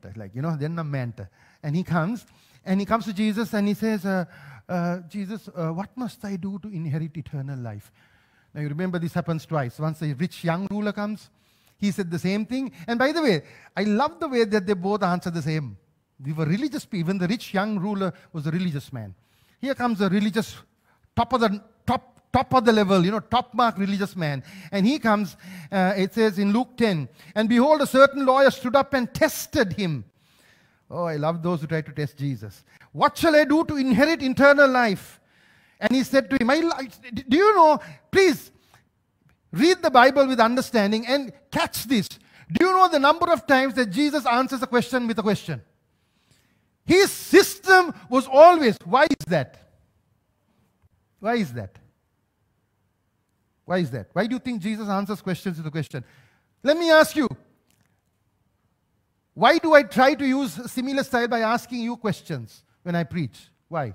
and he comes to Jesus and he says, Jesus, what must I do to inherit eternal life? Now you remember this happens twice. Once a rich young ruler comes, he said the same thing. And by the way, I love the way that they both answer the same. They were religious people. Even the rich young ruler was a religious man. Here comes a religious top top of the level, top mark religious man. And he comes, it says in Luke 10, and behold, a certain lawyer stood up and tested him. Oh, I love those who try to test Jesus. What shall I do to inherit eternal life? And he said to him, do you know, please read the Bible with understanding and catch this. Do you know the number of times that Jesus answers a question with a question? His system was always, why is that? Why is that? Why is that? Why do you think Jesus answers questions with a question? Let me ask you, why do I try to use a similar style by asking you questions when I preach? Why?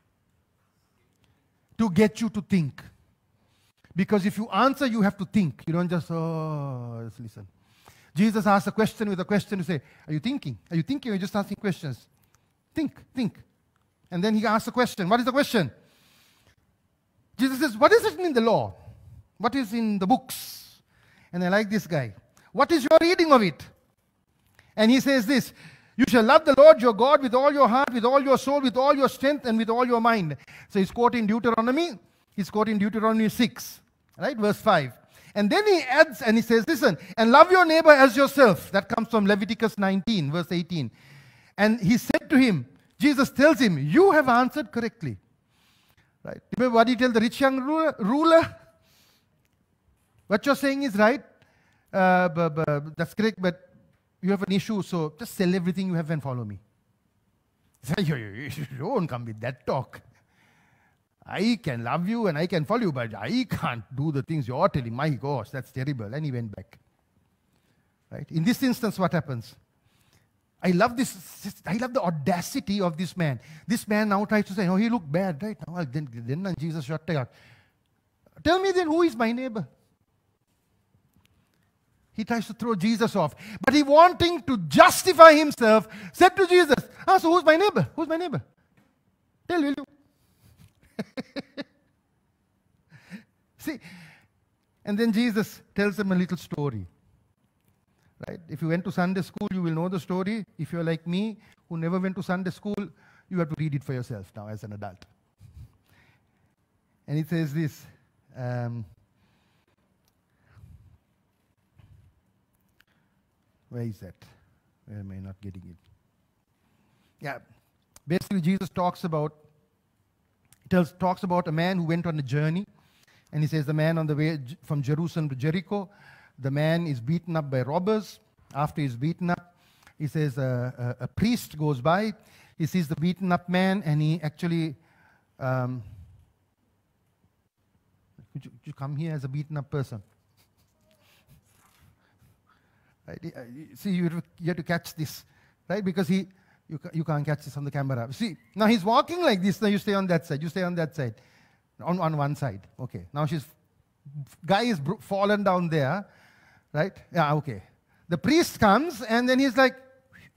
To get you to think. Because if you answer, you have to think. You don't just listen. Jesus asks a question with a question to say, are you thinking? Are you thinking or are you just asking questions? Think. And then he asks a question. What is the question? Jesus says, what is written in the law? What is in the books? And I like this guy. What is your reading of it? And he says this, you shall love the Lord your God with all your heart, with all your soul, with all your strength, and with all your mind. So he's quoting Deuteronomy. He's quoting Deuteronomy 6, right? Verse 5. And then he adds and he says, listen, and love your neighbor as yourself. That comes from Leviticus 19, verse 18. And he said to him, Jesus tells him, you have answered correctly. Right? Remember what he tells the rich young ruler? What you're saying is right. That's correct, but you have an issue, so just sell everything you have and follow me. You don't come with that talk. I can love you and I can follow you, but I can't do the things you're telling. My gosh, that's terrible. And he went back. Right? In this instance, what happens? I love this. I love the audacity of this man. This man now tries to say, he looked bad, right? Now, then Jesus shut out. Tell me then, who is my neighbor? He tries to throw Jesus off. But he, wanting to justify himself, said to Jesus, so who's my neighbor? Who's my neighbor? Tell, will you? See, and then Jesus tells them a little story. Right? If you went to Sunday school, you will know the story. If you're like me, who never went to Sunday school, you have to read it for yourself now as an adult. And it says this. Where is that? Where am I not getting it? Yeah. Basically, Jesus talks about a man who went on a journey. And he says the man on the way from Jerusalem to Jericho, the man is beaten up by robbers. After he's beaten up, he says a priest goes by. He sees the beaten up man and he actually, could you come here as a beaten up person? Right? See, you have to catch this, right? Because you can't catch this on the camera. See, now he's walking like this. Now you stay on that side. You stay on that side. On one side. Okay. Now guy is fallen down there, right? Yeah, okay. The priest comes and then he's like,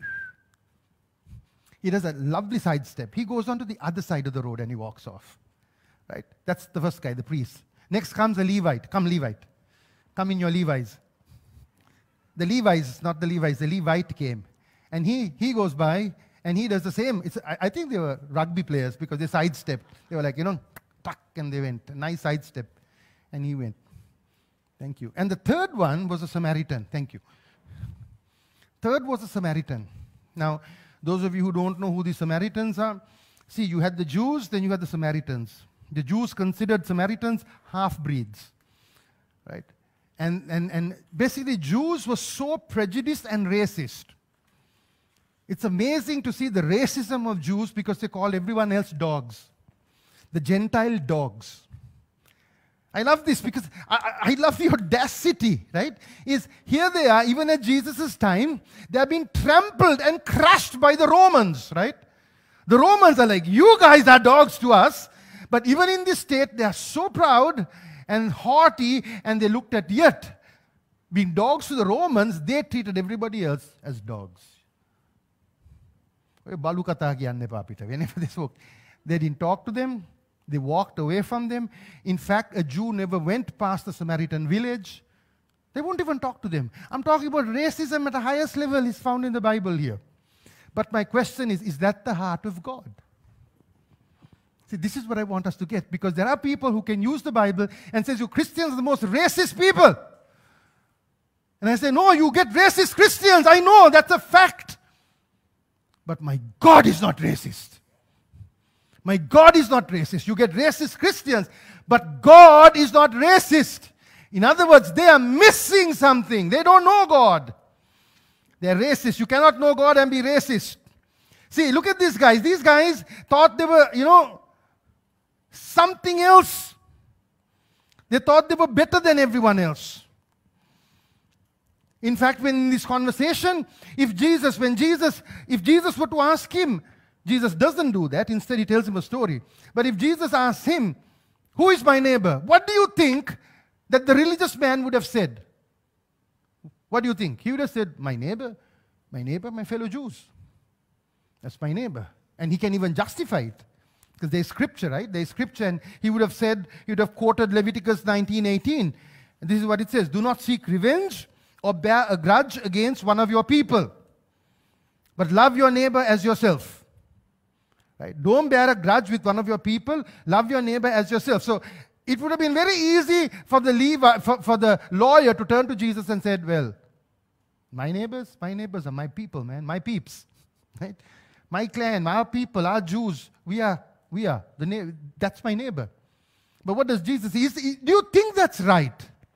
he does a lovely sidestep. He goes on to the other side of the road and he walks off, right? That's the first guy, the priest. Next comes a Levite. Come, Levite. Come in your Levi's. The Levi's, not the Levi's, the Levite came. And he goes by and he does the same. I think they were rugby players because they sidestepped. They were like, tuck, and they went. A nice sidestep. And he went. Thank you. And the third one was a Samaritan. Thank you. Third was a Samaritan. Now, those of you who don't know who the Samaritans are, see, you had the Jews, then you had the Samaritans. The Jews considered Samaritans half-breeds. Right? And basically, Jews were so prejudiced and racist. It's amazing to see the racism of Jews because they call everyone else dogs. The Gentile dogs. I love this because I love the audacity, right? Here they are, even at Jesus' time, they are being trampled and crushed by the Romans, right? The Romans are like, you guys are dogs to us. But even in this state, they are so proud and haughty, and they looked at yet, being dogs to the Romans, they treated everybody else as dogs. Whenever they spoke, they didn't talk to them. They walked away from them. In fact, a Jew never went past the Samaritan village. They won't even talk to them. I'm talking about racism at the highest level is found in the Bible here. But my question is that the heart of God? See, this is what I want us to get, because there are people who can use the Bible and says, you Christians are the most racist people. And I say, no, you get racist Christians. I know, that's a fact. But my God is not racist. My God is not racist. You get racist Christians, but God is not racist. In other words, they are missing something. They don't know God. They are racist. You cannot know God and be racist. See, look at these guys. These guys thought they were, something else. They thought they were better than everyone else. In fact, when in this conversation, if Jesus were to ask him, Jesus doesn't do that. Instead, he tells him a story. But if Jesus asks him, who is my neighbor? What do you think that the religious man would have said? What do you think? He would have said, my neighbor, my fellow Jews. That's my neighbor. And he can even justify it. Because there's scripture, right? There's scripture, and he would have quoted Leviticus 19:18. And this is what it says, do not seek revenge or bear a grudge against one of your people, but love your neighbor as yourself. Right? Don't bear a grudge with one of your people. Love your neighbor as yourself. So it would have been very easy for the lawyer to turn to Jesus and said, well, my neighbors are my people, man, my peeps. Right? My clan, our people, our Jews, we are that's my neighbor. But what does Jesus say? Do you think that's right?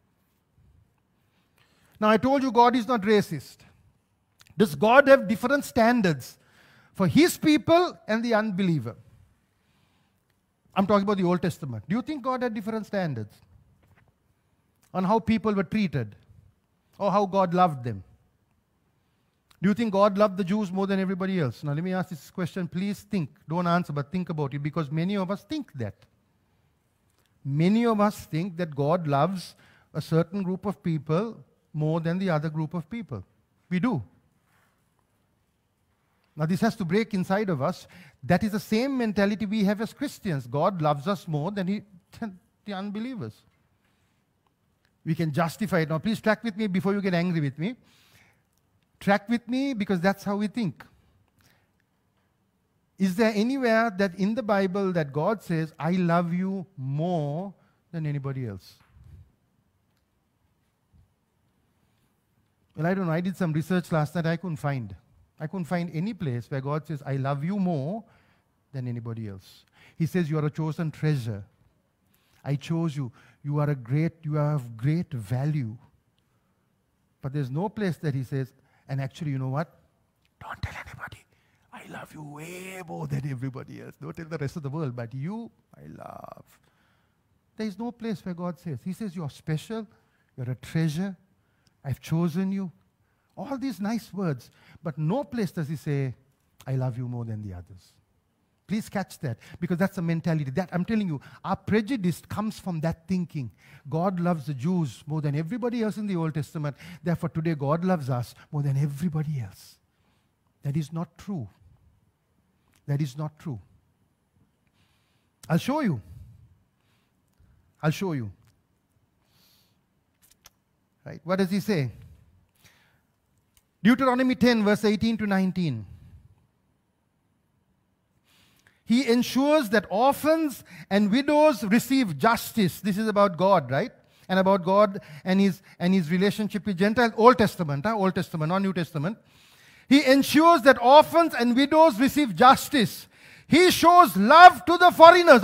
Now, I told you God is not racist. Does God have different standards for his people and the unbeliever? I'm talking about the Old Testament. Do you think God had different standards on how people were treated or how God loved them? Do you think God loved the Jews more than everybody else? Now, let me ask this question. Please think. Don't answer, but think about it, because many of us think that. Many of us think that God loves a certain group of people more than the other group of people. We do. Now, this has to break inside of us. That is the same mentality we have as Christians. God loves us more than the unbelievers. We can justify it. Now, please track with me before you get angry with me. Track with me, because that's how we think. Is there anywhere that in the Bible that God says, I love you more than anybody else? Well, I don't know. I did some research last night. I couldn't find any place where God says, I love you more than anybody else. He says, you are a chosen treasure. I chose you. You have great value. But there's no place that he says, and actually, you know what? Don't tell anybody. I love you way more than everybody else. Don't tell the rest of the world, but you, I love. There is no place where God says. He says, you're special. You're a treasure. I've chosen you. All these nice words. But no place does he say, I love you more than the others. Please catch that, because that's a mentality. That, I'm telling you, our prejudice comes from that thinking. God loves the Jews more than everybody else in the Old Testament. Therefore, today God loves us more than everybody else. That is not true. That is not true. I'll show you. I'll show you. Right? What does he say? Deuteronomy 10, verse 18 to 19. He ensures that orphans and widows receive justice. This is about God, right? And about God and his relationship with Gentiles. Old Testament, not New Testament. He ensures that orphans and widows receive justice. He shows love to the foreigners.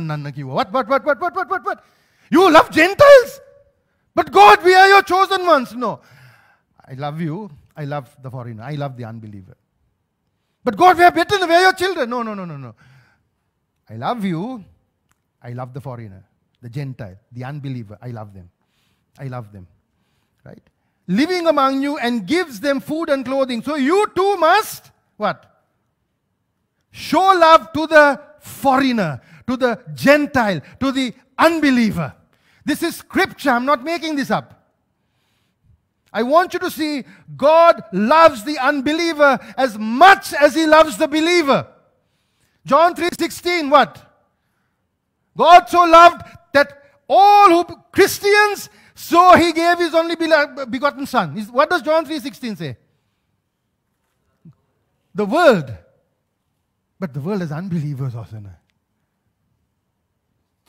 What? You love Gentiles? But God, we are your chosen ones. No. I love you. I love the foreigner. I love the unbeliever. But God, we are better. We are your children. No. I love you. I love the foreigner, the Gentile, the unbeliever. I love them. I love them. Right? Living among you and gives them food and clothing. So you too must, what? Show love to the foreigner, to the Gentile, to the unbeliever. This is scripture. I'm not making this up. I want you to see God loves the unbeliever as much as he loves the believer. John 3:16, what? God so loved that all Christians, so he gave his only begotten son. What does John 3:16 say? The world. But the world has unbelievers also.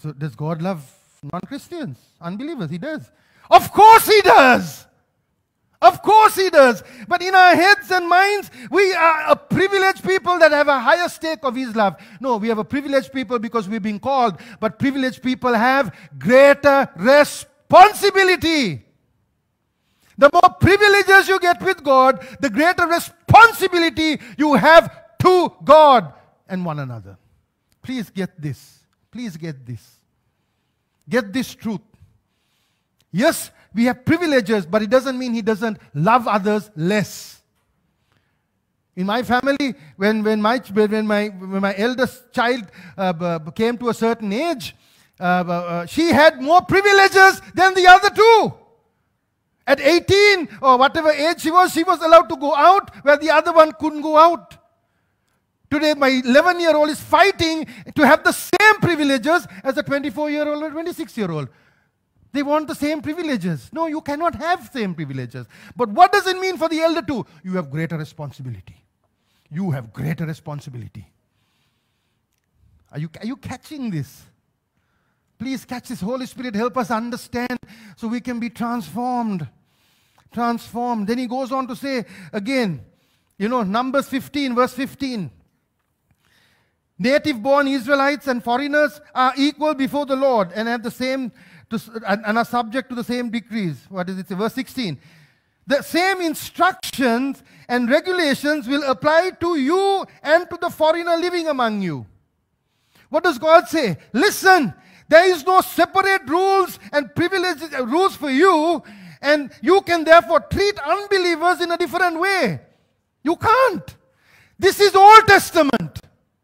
So does God love non-Christians, unbelievers? He does. Of course He does. Of course He does. But in our heads and minds, we are a privileged people that have a higher stake of His love. No, we have a privileged people because we've been called. But privileged people have greater responsibility. The more privileges you get with God, the greater responsibility you have to God and one another. Please get this. Please get this. Get this truth. Yes, we have privileges, but it doesn't mean He doesn't love others less. In my family, when my eldest child came to a certain age, she had more privileges than the other two. At 18 or whatever age she was allowed to go out where the other one couldn't go out. Today, my 11-year-old is fighting to have the same privileges as a 24-year-old or 26-year-old. They want the same privileges. No, you cannot have same privileges. But what does it mean for the elder two? You have greater responsibility. You have greater responsibility. Are you catching this? Please catch this. Holy Spirit, help us understand so we can be transformed. Transformed. Then he goes on to say again, Numbers 15, verse 15. Native-born Israelites and foreigners are equal before the Lord and have the same and are subject to the same decrees. What does it say? Verse 16. The same instructions and regulations will apply to you and to the foreigner living among you. What does God say? Listen, there is no separate rules and privileges, rules for you, and you can therefore treat unbelievers in a different way. You can't. This is Old Testament.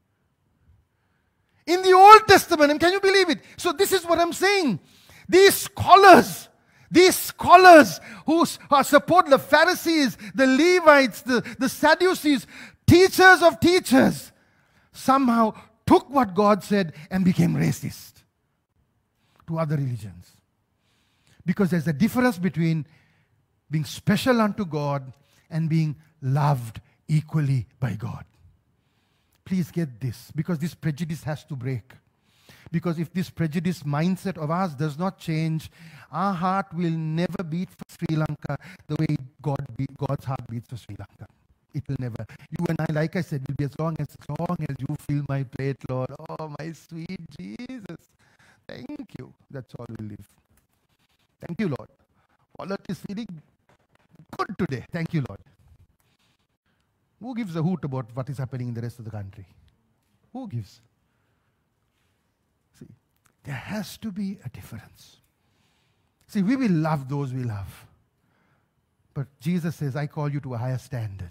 In the Old Testament, and can you believe it? So this is what I'm saying. These scholars who support the Pharisees, the Levites, the Sadducees, teachers of teachers, somehow took what God said and became racist to other religions. Because there's a difference between being special unto God and being loved equally by God. Please get this, because this prejudice has to break. Because if this prejudice mindset of ours does not change, our heart will never beat for Sri Lanka the way God's heart beats for Sri Lanka. It will never. You and I, like I said, will be as long as you fill my plate, Lord. Oh, my sweet Jesus. Thank you. That's all we live. Thank you, Lord. Wallet is feeling good today. Thank you, Lord. Who gives a hoot about what is happening in the rest of the country? Who gives? See, there has to be a difference. See, we will love those we love. But Jesus says, I call you to a higher standard.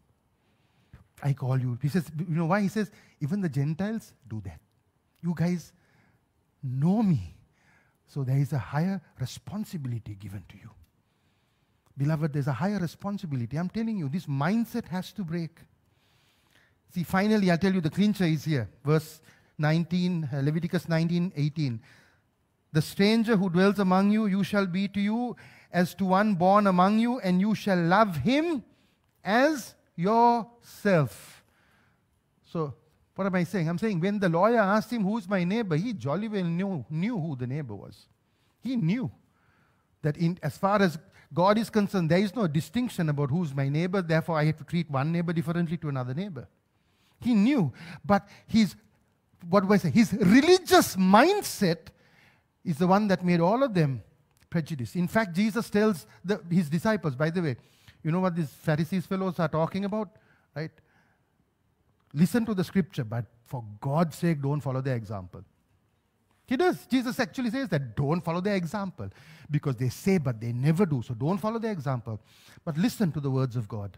I call you. He says, you know why? He says, even the Gentiles do that. You guys know me. So there is a higher responsibility given to you. Beloved, there's a higher responsibility. I'm telling you, this mindset has to break. See, finally, I'll tell you, the clincher is here. Verse 19, Leviticus 19:18. The stranger who dwells among you, you shall be to you as to one born among you, and you shall love him as yourself. So, what am I saying? I'm saying when the lawyer asked him, who's my neighbor, he jolly well knew who the neighbor was. He knew that as far as God is concerned, there is no distinction about who's my neighbor, therefore I have to treat one neighbor differently to another neighbor. He knew, but his religious mindset is the one that made all of them prejudice. In fact, Jesus tells his disciples, by the way, you know what these Pharisees fellows are talking about, right? Listen to the scripture, but for God's sake, don't follow their example. He does. Jesus actually says that don't follow their example. Because they say, but they never do. So don't follow their example. But listen to the words of God.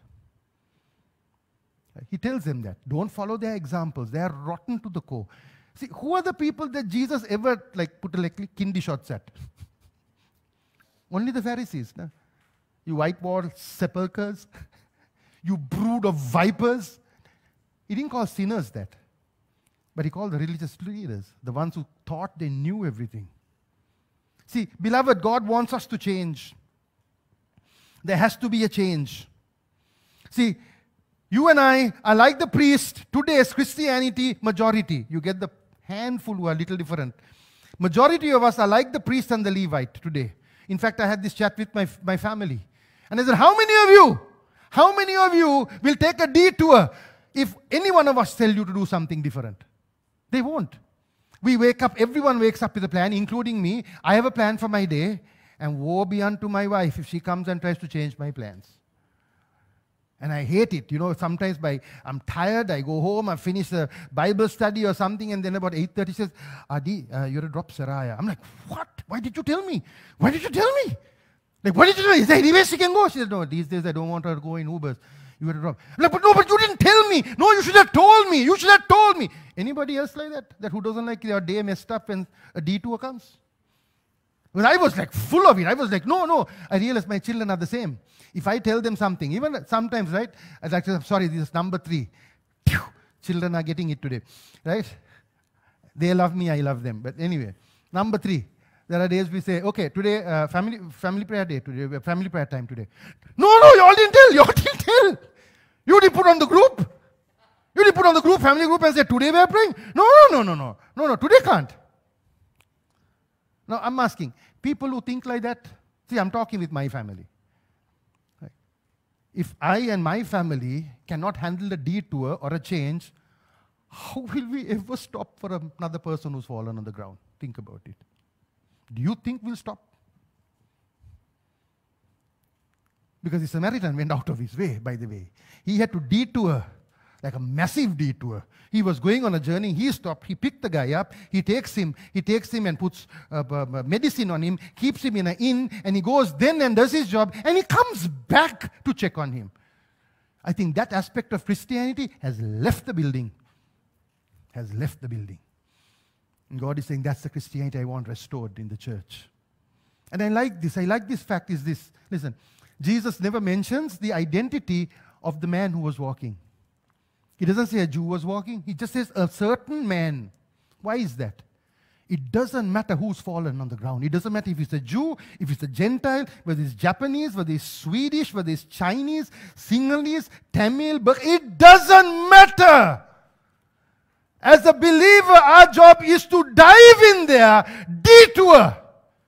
He tells them that. Don't follow their examples. They are rotten to the core. See, who are the people that Jesus ever put kindy shots at? Only the Pharisees. No? You white-walled sepulchres. You brood of vipers. He didn't call sinners that. But he called the religious leaders, the ones who thought they knew everything. See, beloved, God wants us to change. There has to be a change. See, you and I are like the priest. Today's Christianity majority. You get the handful who are a little different. Majority of us are like the priest and the Levite today. In fact, I had this chat with my family. And I said, how many of you will take a detour if any one of us tell you to do something different? They won't. We wake up, everyone wakes up with a plan, including me. I have a plan for my day, and woe be unto my wife if she comes and tries to change my plans. And I hate it. Sometimes I'm tired, I go home, I finish a Bible study or something, and then about 8:30 she says, Adi, you're a drop Saraya. I'm like, what? Why did you tell me? Why did you tell me? Like, what did you do? Is there any way she can go? She said, no, these days I don't want her to go in Ubers. You got a drop. I'm like, but you didn't tell me. No, you should have told me. You should have told me. Anybody else like that? That who doesn't like their day messed up when a detour comes? When I was like full of it, I was like, no. I realized my children are the same. If I tell them something, even sometimes, right? I'd like to say, sorry, this is number 3. Phew, children are getting it today, right? They love me, I love them. But anyway, number 3. There are days we say, okay, today, family prayer day today, family prayer time today. No, you all didn't tell. You didn't put on the group. You didn't put on the group, family group, and say, today we are praying. No, today can't. Now, I'm asking, people who think like that, see, I'm talking with my family. Right? If I and my family cannot handle a detour or a change, how will we ever stop for another person who's fallen on the ground? Think about it. Do you think we'll stop? Because the Samaritan went out of his way, by the way. He had to detour, like a massive detour. He was going on a journey. He stopped. He picked the guy up. He takes him and puts medicine on him, keeps him in an inn, and he goes then and does his job, and he comes back to check on him. I think that aspect of Christianity has left the building. And God is saying, that's the Christianity I want restored in the church. And I like this. Fact is this. Listen, Jesus never mentions the identity of the man who was walking. He doesn't say a Jew was walking. He just says a certain man. Why is that? It doesn't matter who's fallen on the ground. It doesn't matter if it's a Jew, if it's a Gentile, whether it's Japanese, whether it's Swedish, whether it's Chinese, Sinhalese, Tamil, but it doesn't matter. As a believer, our job is to dive in there, detour.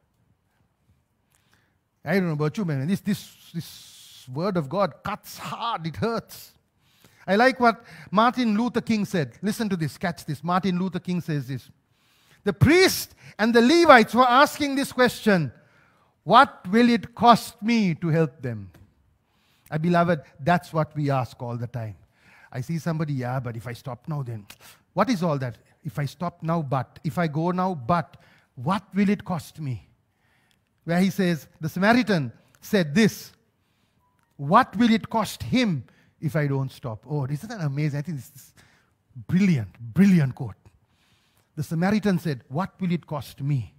I don't know about you, man. This word of God cuts hard. It hurts. I like what Martin Luther King said. Listen to this. Catch this. Martin Luther King says this. The priest and the Levites were asking this question, what will it cost me to help them? Beloved, that's what we ask all the time. I see somebody, but if I stop now, then what is all that? If I stop now, but. If I go now, but. What will it cost me? Where he says, the Samaritan said this. What will it cost him if I don't stop? Oh, isn't that amazing? I think this is brilliant quote. The Samaritan said, what will it cost me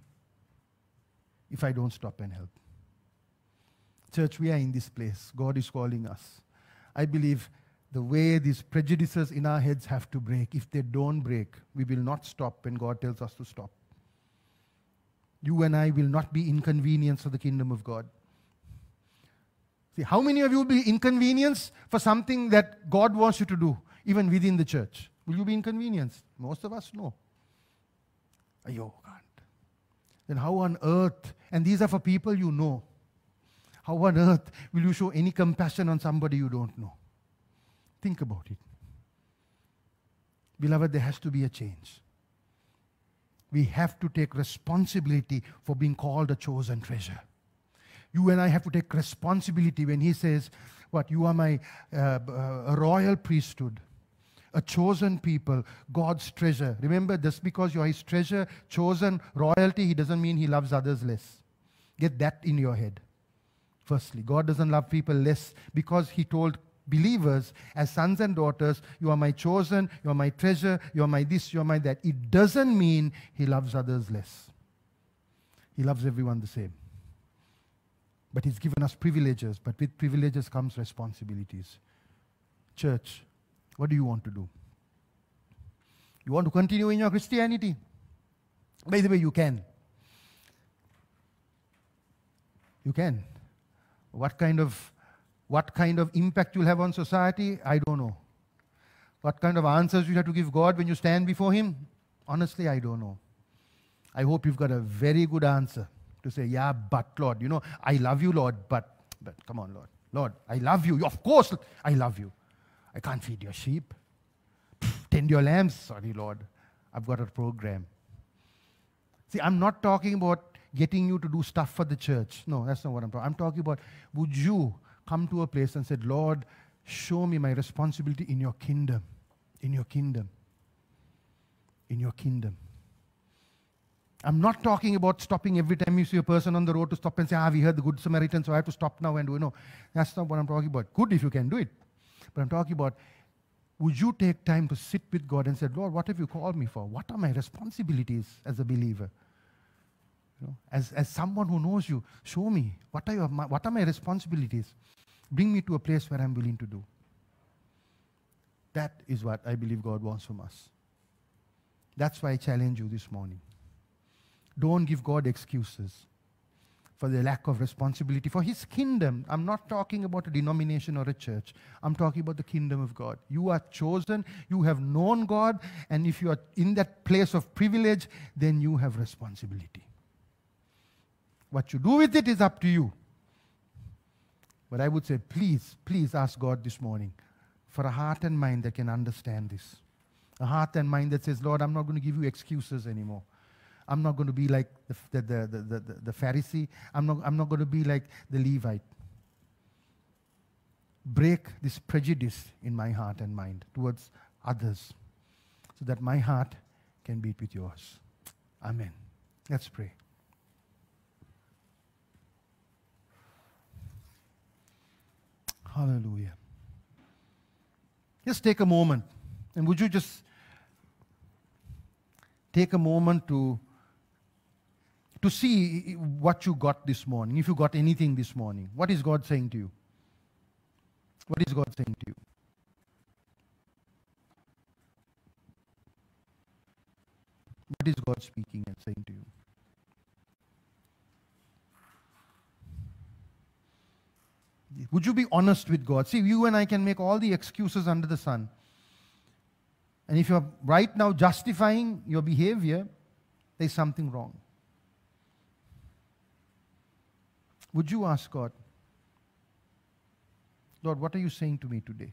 if I don't stop and help? Church, we are in this place. God is calling us. I believe the way these prejudices in our heads have to break. If they don't break, we will not stop when God tells us to stop. You and I will not be inconvenienced for the kingdom of God. See, how many of you will be inconvenienced for something that God wants you to do, even within the church? Will you be inconvenienced? Most of us, no. Ayo, God. Then how on earth, and these are for people you know, how on earth will you show any compassion on somebody you don't know? Think about it. Beloved, there has to be a change. We have to take responsibility for being called a chosen treasure. You and I have to take responsibility when he says, what, you are my a royal priesthood, a chosen people, God's treasure. Remember, just because you are his treasure, chosen, royalty, he doesn't mean he loves others less. Get that in your head. Firstly, God doesn't love people less because he told believers as sons and daughters, you are my chosen, you are my treasure, you are my this, you are my that. It doesn't mean he loves others less. He loves everyone the same. But he's given us privileges, but with privileges comes responsibilities. Church, what do you want to do? You want to continue in your Christianity? By the way, you can. You can. What kind of impact you'll have on society, I don't know. What kind of answers you have to give God when you stand before him? Honestly, I don't know. I hope you've got a very good answer to say, yeah, but Lord, I love you, Lord, but come on, Lord. Lord, I love you. Of course, I love you. I can't feed your sheep. Tend your lambs. Sorry, Lord. I've got a program. See, I'm not talking about getting you to do stuff for the church. No, that's not what I'm talking about. I'm talking about, would you come to a place and say, Lord, show me my responsibility in your kingdom. In your kingdom. In your kingdom. I'm not talking about stopping every time you see a person on the road to stop and say, we heard the Good Samaritan, so I have to stop now and do it. No, that's not what I'm talking about. Good if you can do it. But I'm talking about, would you take time to sit with God and say, Lord, what have you called me for? What are my responsibilities as a believer? As someone who knows you, show me. What are my responsibilities? Bring me to a place where I'm willing to do. That is what I believe God wants from us. That's why I challenge you this morning. Don't give God excuses for the lack of responsibility for His kingdom. I'm not talking about a denomination or a church. I'm talking about the kingdom of God. You are chosen, you have known God, and if you are in that place of privilege, then you have responsibility. What you do with it is up to you. But I would say, please ask God this morning for a heart and mind that can understand this. A heart and mind that says, Lord, I'm not going to give you excuses anymore. I'm not going to be like the Pharisee. I'm not going to be like the Levite. Break this prejudice in my heart and mind towards others so that my heart can beat with yours. Amen. Let's pray. Hallelujah. Just take a moment. And would you just take a moment to see what you got this morning, if you got anything this morning. What is God saying to you? What is God saying to you? What is God speaking and saying to you? Would you be honest with God? See, you and I can make all the excuses under the sun. And if you're right now justifying your behavior, there's something wrong. Would you ask God, Lord, what are you saying to me today?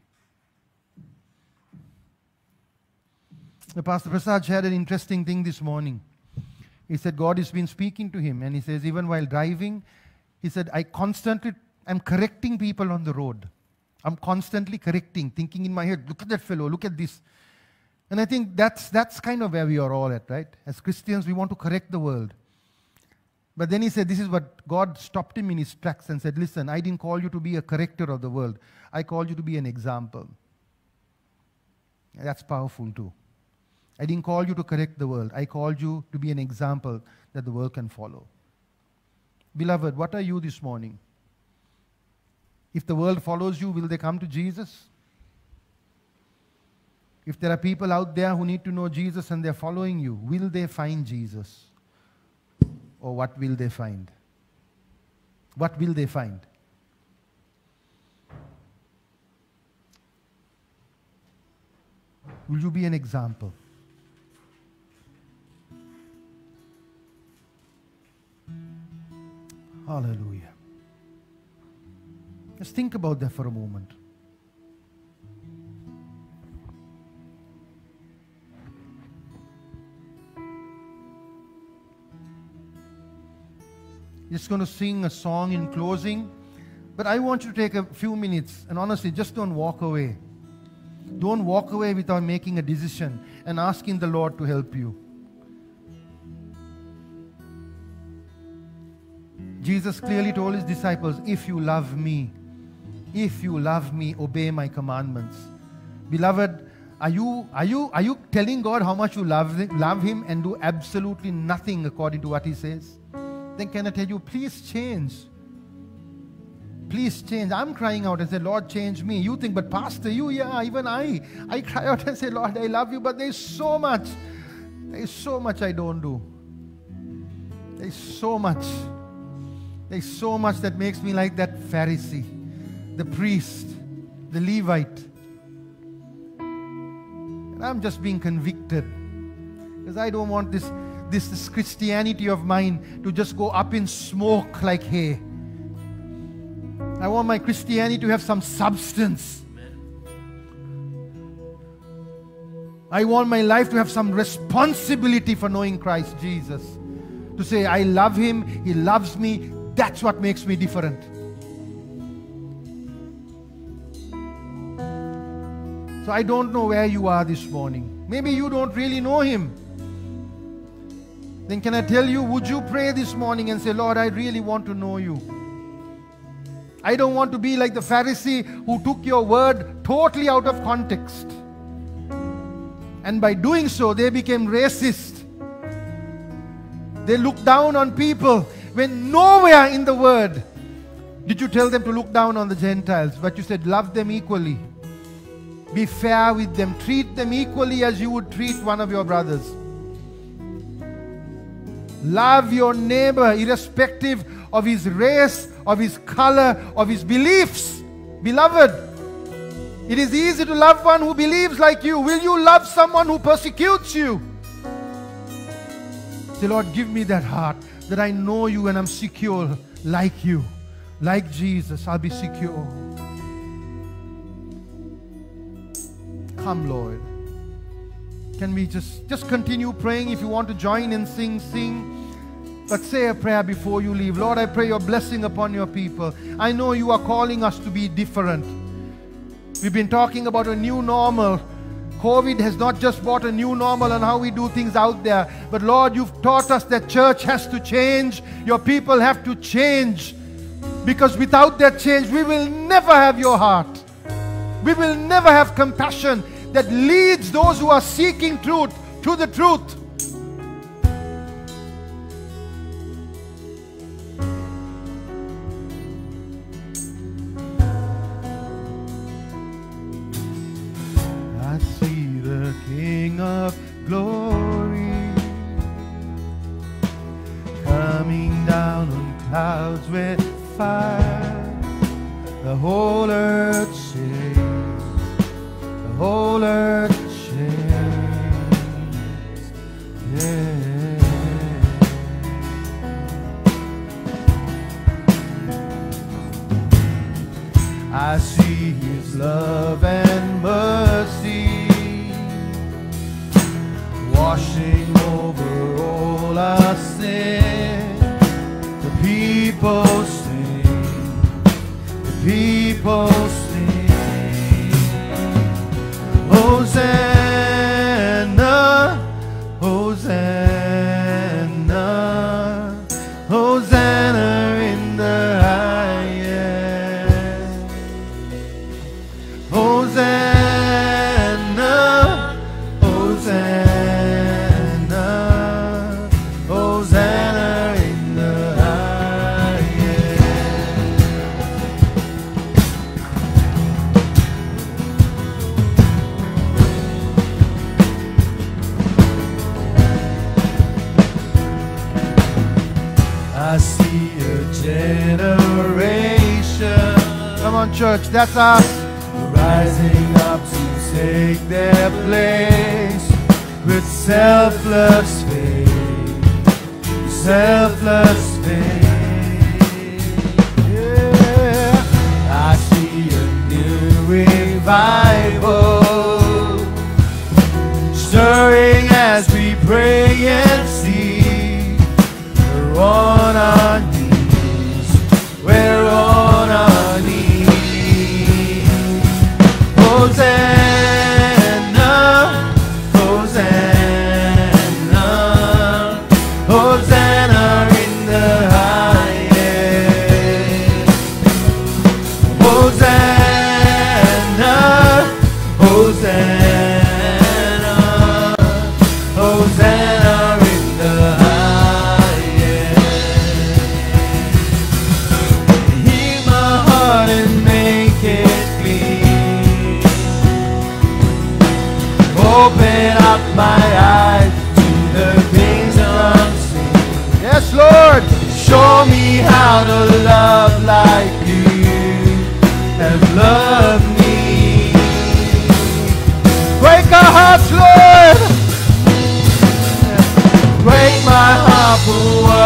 The Pastor Prasad shared an interesting thing this morning. He said God has been speaking to him, and he says even while driving, he said, I'm correcting people on the road. I'm constantly correcting, thinking in my head, look at that fellow, look at this. And I think that's kind of where we are all at, right? As Christians, we want to correct the world. But then he said, this is what God stopped him in his tracks and said, listen, I didn't call you to be a corrector of the world. I called you to be an example. That's powerful too. I didn't call you to correct the world. I called you to be an example that the world can follow. Beloved, what are you this morning? If the world follows you, will they come to Jesus? If there are people out there who need to know Jesus and they're following you, will they find Jesus? Or what will they find? What will they find? Will you be an example? Hallelujah. Just think about that for a moment. Just going to sing a song in closing, but I want you to take a few minutes and honestly, just don't walk away. Don't walk away without making a decision and asking the Lord to help you. Jesus clearly told his disciples, if you love me, obey my commandments. Beloved, are you telling God how much you love him and do absolutely nothing according to what he says? Then can I tell you, please change. Please change. I'm crying out and say, Lord, change me. You think, but Pastor, even I cry out and say, Lord, I love you, but there's so much I don't do. There's so much that makes me like that Pharisee, the priest, the Levite. And I'm just being convicted because I don't want this this Christianity of mine to just go up in smoke like hay. I want my Christianity to have some substance. I want my life to have some responsibility for knowing Christ Jesus. To say, I love Him, He loves me. That's what makes me different. So I don't know where you are this morning. Maybe you don't really know Him. Then can I tell you, would you pray this morning and say, Lord, I really want to know You. I don't want to be like the Pharisee who took Your word totally out of context. And by doing so, they became racist. They looked down on people when nowhere in the word did you tell them to look down on the Gentiles, but you said love them equally. Be fair with them. Treat them equally as you would treat one of your brothers. Love your neighbor irrespective of his race, of his color, of his beliefs. Beloved, it is easy to love one who believes like you. Will you love someone who persecutes you? Say, Lord, give me that heart that I know You and I'm secure like You. Like Jesus, I'll be secure. Come, Lord. Can we just continue praying? If you want to join and sing, sing. But say a prayer before you leave. Lord, I pray Your blessing upon Your people. I know You are calling us to be different. We've been talking about a new normal. COVID has not just brought a new normal on how we do things out there. But Lord, You've taught us that church has to change. Your people have to change. Because without that change, we will never have Your heart. We will never have compassion that leads those who are seeking truth to the truth. I see the King of glory coming down on clouds with fire. The whole earth shakes. The whole earth shakes. Yeah. I see His love and mercy washing over all our sin. The people sing. The people sing. Hosanna, Hosanna, Hosanna in the highest. Hosanna, Hosanna, Hosanna in the highest. I see a generation. Come on, church, that's us. Rising up to take their place with selfless faith. Selfless faith. Yeah. I see a new revival stirring as we pray and see. We're on our knees. We're on our knees. Hosanna, Hosanna, Hosanna in the highest. Hosanna,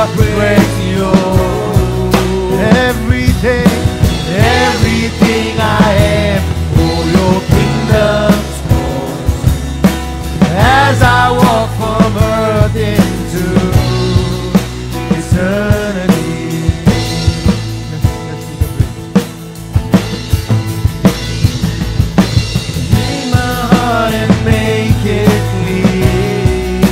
a great you.
Everything,
Everything I am for your kingdom's cause. As I walk from earth into eternity.
let's do the bridge.
Take my heart and make it clean.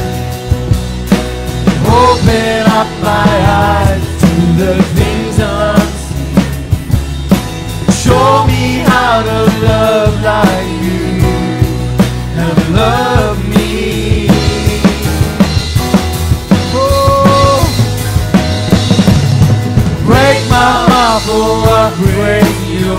Open up my eyes to the things unseen. Show me how to love like you have loved me. Oh, break my heart for a great you.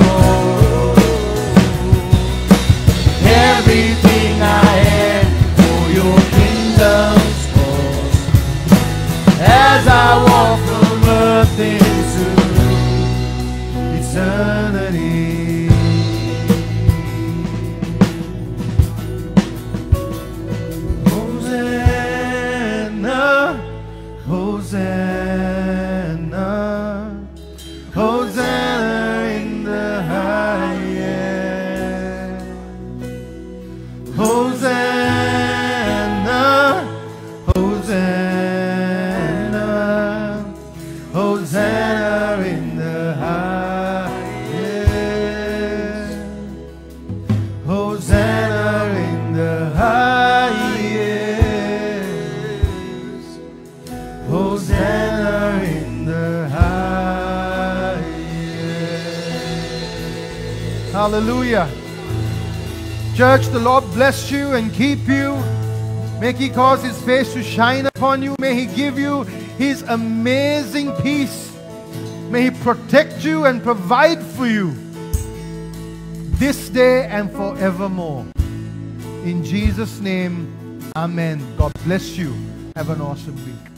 Everything I am for your kingdom's cause. As I walk from earth into eternity. Hosanna, Hosanna, Hosanna in the highest. Hosanna, Hosanna, Hosanna in the highest. Hosanna in the highest. Hosanna in the highest.
Hallelujah. Church, the Lord bless you and keep you. May He cause His face to shine upon you. May He give you His amazing peace. May He protect you and provide for you this day and forevermore. In Jesus' name, amen. God bless you. Have an awesome week.